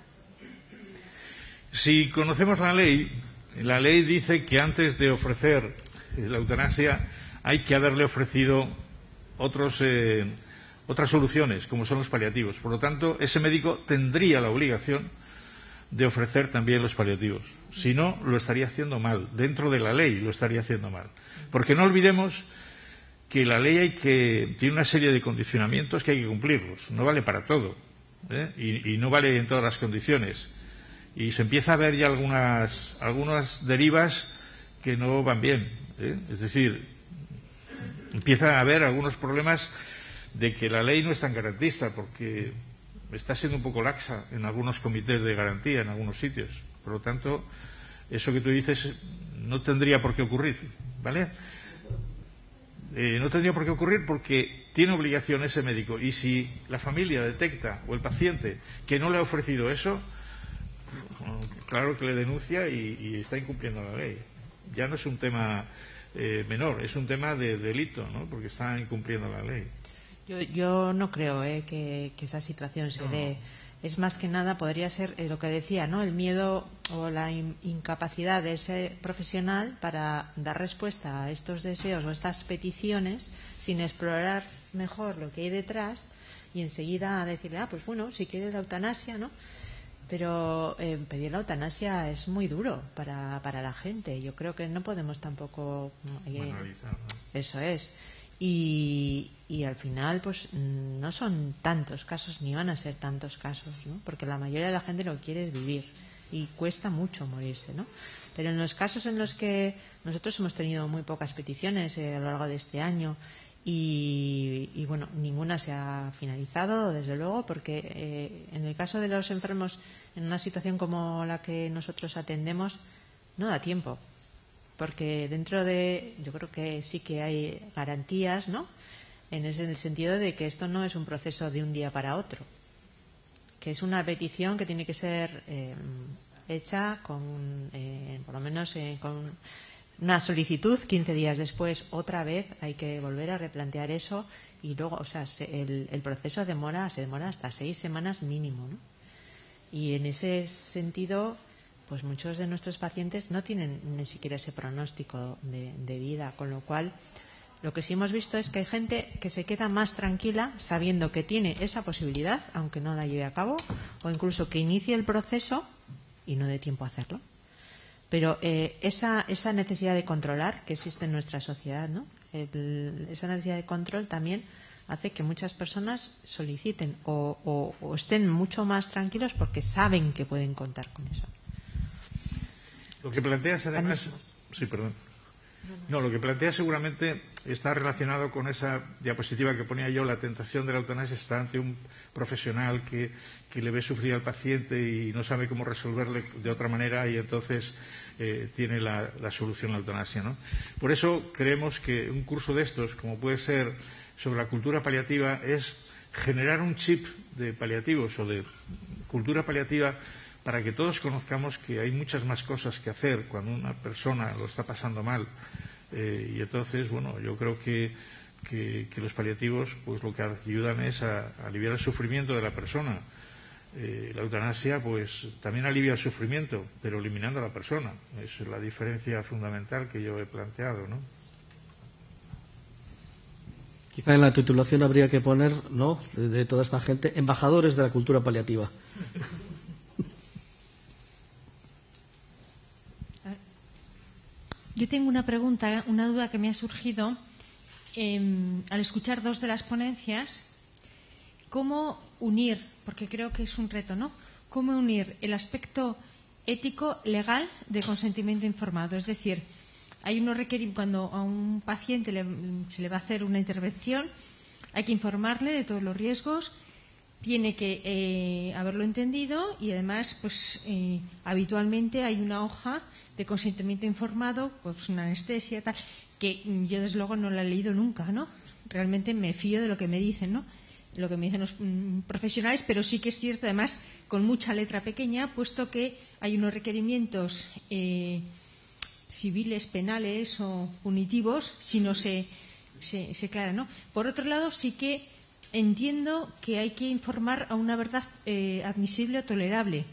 Si conocemos la ley dice que antes de ofrecer la eutanasia hay que haberle ofrecido otras soluciones, como son los paliativos. Por lo tanto, ese médico tendría la obligación de ofrecer también los paliativos. Si no, lo estaría haciendo mal. Dentro de la ley lo estaría haciendo mal. Porque no olvidemos que la ley tiene una serie de condicionamientos que hay que cumplirlos. No vale para todo, y no vale en todas las condiciones. Y se empieza a ver ya algunas derivas que no van bien. Es decir, empieza a haber algunos problemas de que la ley no es tan garantista, porque está siendo un poco laxa en algunos comités de garantía, en algunos sitios. Por lo tanto, eso que tú dices no tendría por qué ocurrir, ¿vale? No tendría por qué ocurrir porque tiene obligación ese médico. Y si la familia detecta, o el paciente, que no le ha ofrecido eso, claro que le denuncia y está incumpliendo la ley. Ya no es un tema menor, es un tema de delito, ¿no? Porque está incumpliendo la ley. Yo no creo que esa situación se dé. Es más que nada, podría ser lo que decía, ¿no? El miedo o la incapacidad de ese profesional para dar respuesta a estos deseos o estas peticiones sin explorar mejor lo que hay detrás y enseguida decirle, pues bueno, si quieres la eutanasia, ¿no? Pero pedir la eutanasia es muy duro para la gente. Yo creo que no podemos tampoco... Banalizar, ¿no? Eso es. Y al final, pues no son tantos casos, ni van a ser tantos casos, ¿no? Porque la mayoría de la gente lo que quiere es vivir. Y cuesta mucho morirse, ¿no? Pero en los casos en los que nosotros hemos tenido muy pocas peticiones a lo largo de este año y bueno, ninguna se ha finalizado, desde luego, porque en el caso de los enfermos en una situación como la que nosotros atendemos no da tiempo, porque dentro de, yo creo que sí que hay garantías, ¿no? En el sentido de que esto no es un proceso de un día para otro, que es una petición que tiene que ser hecha con, por lo menos con una solicitud. 15 días después, otra vez, hay que volver a replantear eso y luego, o sea, el proceso se demora hasta 6 semanas mínimo, ¿no? Y en ese sentido, pues muchos de nuestros pacientes no tienen ni siquiera ese pronóstico de vida, con lo cual lo que sí hemos visto es que hay gente que se queda más tranquila sabiendo que tiene esa posibilidad, aunque no la lleve a cabo, o incluso que inicie el proceso y no dé tiempo a hacerlo. Pero esa necesidad de controlar que existe en nuestra sociedad, ¿no? Esa necesidad de control también hace que muchas personas soliciten o estén mucho más tranquilos porque saben que pueden contar con eso. Lo que planteas además... Sí, perdón. No, lo que plantea seguramente está relacionado con esa diapositiva que ponía yo. La tentación de la eutanasia está ante un profesional que le ve sufrir al paciente y no sabe cómo resolverle de otra manera y entonces tiene la solución la eutanasia, ¿no? Por eso creemos que un curso de estos, como puede ser sobre la cultura paliativa, es generar un chip de paliativos o de cultura paliativa para que todos conozcamos que hay muchas más cosas que hacer cuando una persona lo está pasando mal. Y entonces, bueno, yo creo que los paliativos pues lo que ayudan es a aliviar el sufrimiento de la persona. La eutanasia pues también alivia el sufrimiento, pero eliminando a la persona. Esa es la diferencia fundamental que yo he planteado, ¿no? Quizá en la titulación habría que poner, ¿no?, de toda esta gente, embajadores de la cultura paliativa. Yo tengo una pregunta, una duda que me ha surgido al escuchar dos de las ponencias. ¿Cómo unir, porque creo que es un reto, ¿no? ¿Cómo unir el aspecto ético legal de consentimiento informado? Es decir, hay unos requerimientos, cuando a un paciente se le va a hacer una intervención, hay que informarle de todos los riesgos, tiene que haberlo entendido y además, pues habitualmente hay una hoja de consentimiento informado, pues una anestesia, tal, que yo desde luego no la he leído nunca, ¿no? Realmente me fío de lo que me dicen, ¿no? Lo que me dicen los profesionales, pero sí que es cierto, además, con mucha letra pequeña, puesto que hay unos requerimientos civiles, penales o punitivos, si no se aclara, ¿no? Por otro lado, sí que entiendo que hay que informar a una verdad admisible o tolerable.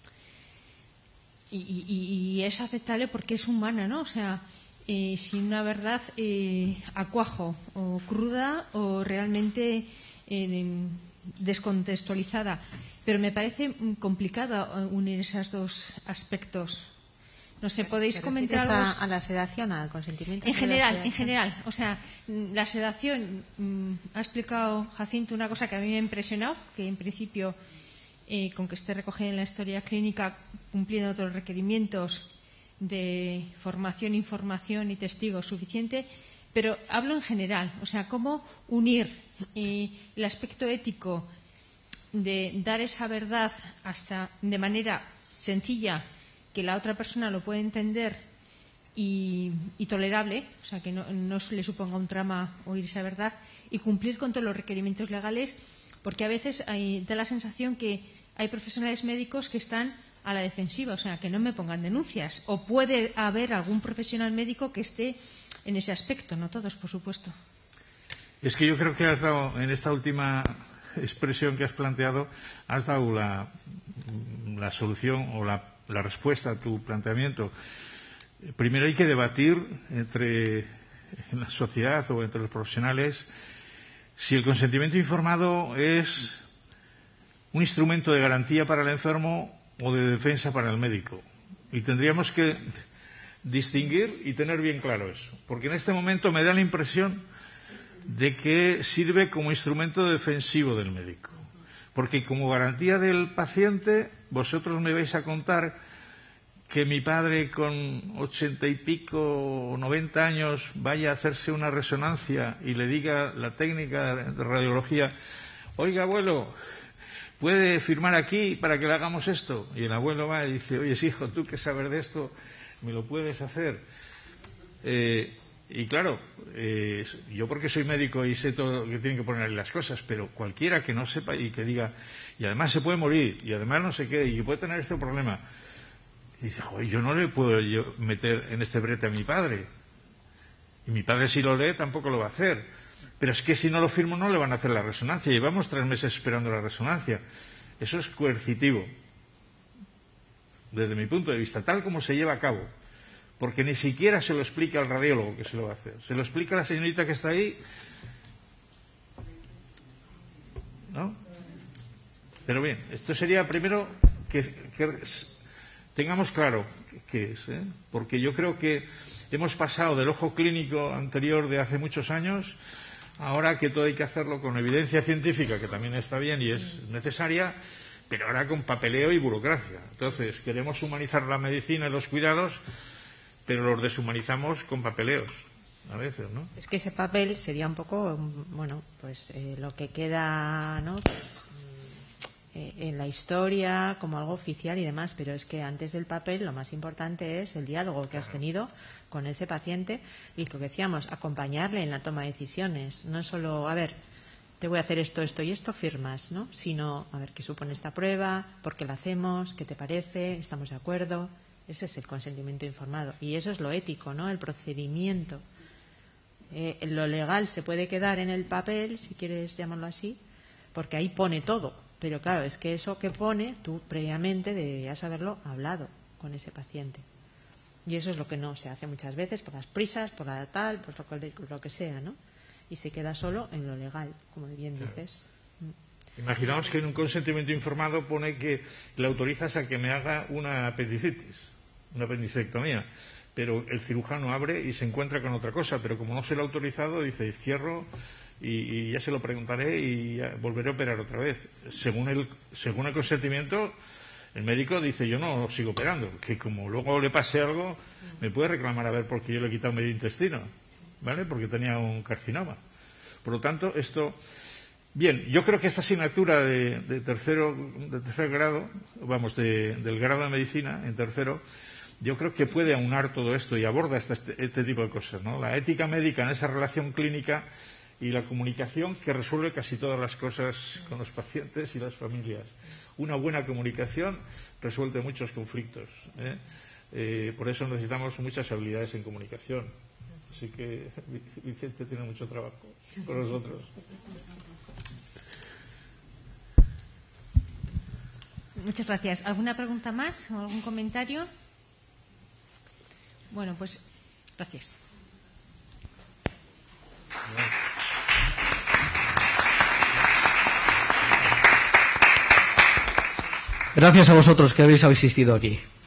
Y es aceptable porque es humana, ¿no? O sea, si una verdad a cuajo o cruda o realmente descontextualizada. Pero me parece complicado unir esos dos aspectos. No sé, ¿podéis comentar algo? ¿A la sedación, al consentimiento? En general. O sea, la sedación, ha explicado Jacinto una cosa que a mí me ha impresionado, que en principio, con que esté recogida en la historia clínica, cumpliendo todos los requerimientos de formación, información y testigos suficiente, pero hablo en general. O sea, cómo unir el aspecto ético de dar esa verdad hasta de manera sencilla, que la otra persona lo puede entender y tolerable, o sea, que no se le suponga un trama oír esa verdad, y cumplir con todos los requerimientos legales, porque a veces da la sensación que hay profesionales médicos que están a la defensiva, o sea, que no me pongan denuncias, o puede haber algún profesional médico que esté en ese aspecto, no todos, por supuesto. Es que yo creo que has dado, en esta última expresión que has planteado, has dado la solución o la respuesta a tu planteamiento. Primero hay que debatir en la sociedad o entre los profesionales si el consentimiento informado es un instrumento de garantía para el enfermo o de defensa para el médico. Y tendríamos que distinguir y tener bien claro eso. Porque en este momento me da la impresión de que sirve como instrumento defensivo del médico. Porque como garantía del paciente, vosotros me vais a contar que mi padre con 80 y pico o 90 años vaya a hacerse una resonancia y le diga la técnica de radiología: oiga, abuelo, ¿puede firmar aquí para que le hagamos esto? Y el abuelo va y dice: oye, hijo, tú que sabes de esto, ¿me lo puedes hacer? Y claro, yo porque soy médico y sé todo lo que tienen que poner ahí las cosas, pero cualquiera que no sepa y que diga, y además se puede morir, y además no sé qué, y puede tener este problema, y dice: joder, yo no le puedo meter en este brete a mi padre. Y mi padre, si lo lee, tampoco lo va a hacer. Pero es que si no lo firmo no le van a hacer la resonancia. Llevamos 3 meses esperando la resonancia. Eso es coercitivo, desde mi punto de vista, tal como se lleva a cabo. Porque ni siquiera se lo explica al radiólogo que se lo va a hacer. Se lo explica a la señorita que está ahí, ¿no? Pero bien, esto sería primero que tengamos claro qué es, porque yo creo que hemos pasado del ojo clínico anterior de hace muchos años, ahora que todo hay que hacerlo con evidencia científica, que también está bien y es necesaria, pero ahora con papeleo y burocracia. Entonces, queremos humanizar la medicina y los cuidados, pero los deshumanizamos con papeleos, a veces, ¿no? Es que ese papel sería un poco, bueno, pues lo que queda, ¿no? En la historia como algo oficial y demás, pero es que antes del papel lo más importante es el diálogo que has tenido con ese paciente y lo que decíamos, acompañarle en la toma de decisiones, no solo, a ver, te voy a hacer esto, esto y esto, firmas, ¿no? Sino, a ver, ¿qué supone esta prueba? ¿Por qué la hacemos? ¿Qué te parece? ¿Estamos de acuerdo? Ese es el consentimiento informado y eso es lo ético, ¿no? El procedimiento. Lo legal se puede quedar en el papel, si quieres llamarlo así, porque ahí pone todo. Pero claro, es que eso que pone, tú previamente deberías haberlo hablado con ese paciente. Y eso es lo que no se hace muchas veces, por las prisas, por la tal, por lo que sea, ¿no? Y se queda solo en lo legal, como bien dices. Imaginaos que en un consentimiento informado pone que le autorizas a que me haga una apendicitis, una apendicectomía. Pero el cirujano abre y se encuentra con otra cosa, pero como no se lo ha autorizado, dice: cierro y ya se lo preguntaré y ya volveré a operar otra vez. Según el consentimiento, el médico dice: yo no sigo operando, que como luego le pase algo, me puede reclamar a ver porque yo le he quitado medio intestino, ¿vale? Porque tenía un carcinoma. Por lo tanto, esto... Bien, yo creo que esta asignatura de tercer grado, vamos, del grado de medicina, en tercero, yo creo que puede aunar todo esto y aborda este tipo de cosas, ¿no? La ética médica en esa relación clínica y la comunicación que resuelve casi todas las cosas con los pacientes y las familias. Una buena comunicación resuelve muchos conflictos, por eso necesitamos muchas habilidades en comunicación. Así que Vicente tiene mucho trabajo con nosotros. Muchas gracias. ¿Alguna pregunta más o algún comentario? Bueno, pues gracias. Gracias a vosotros que habéis asistido aquí.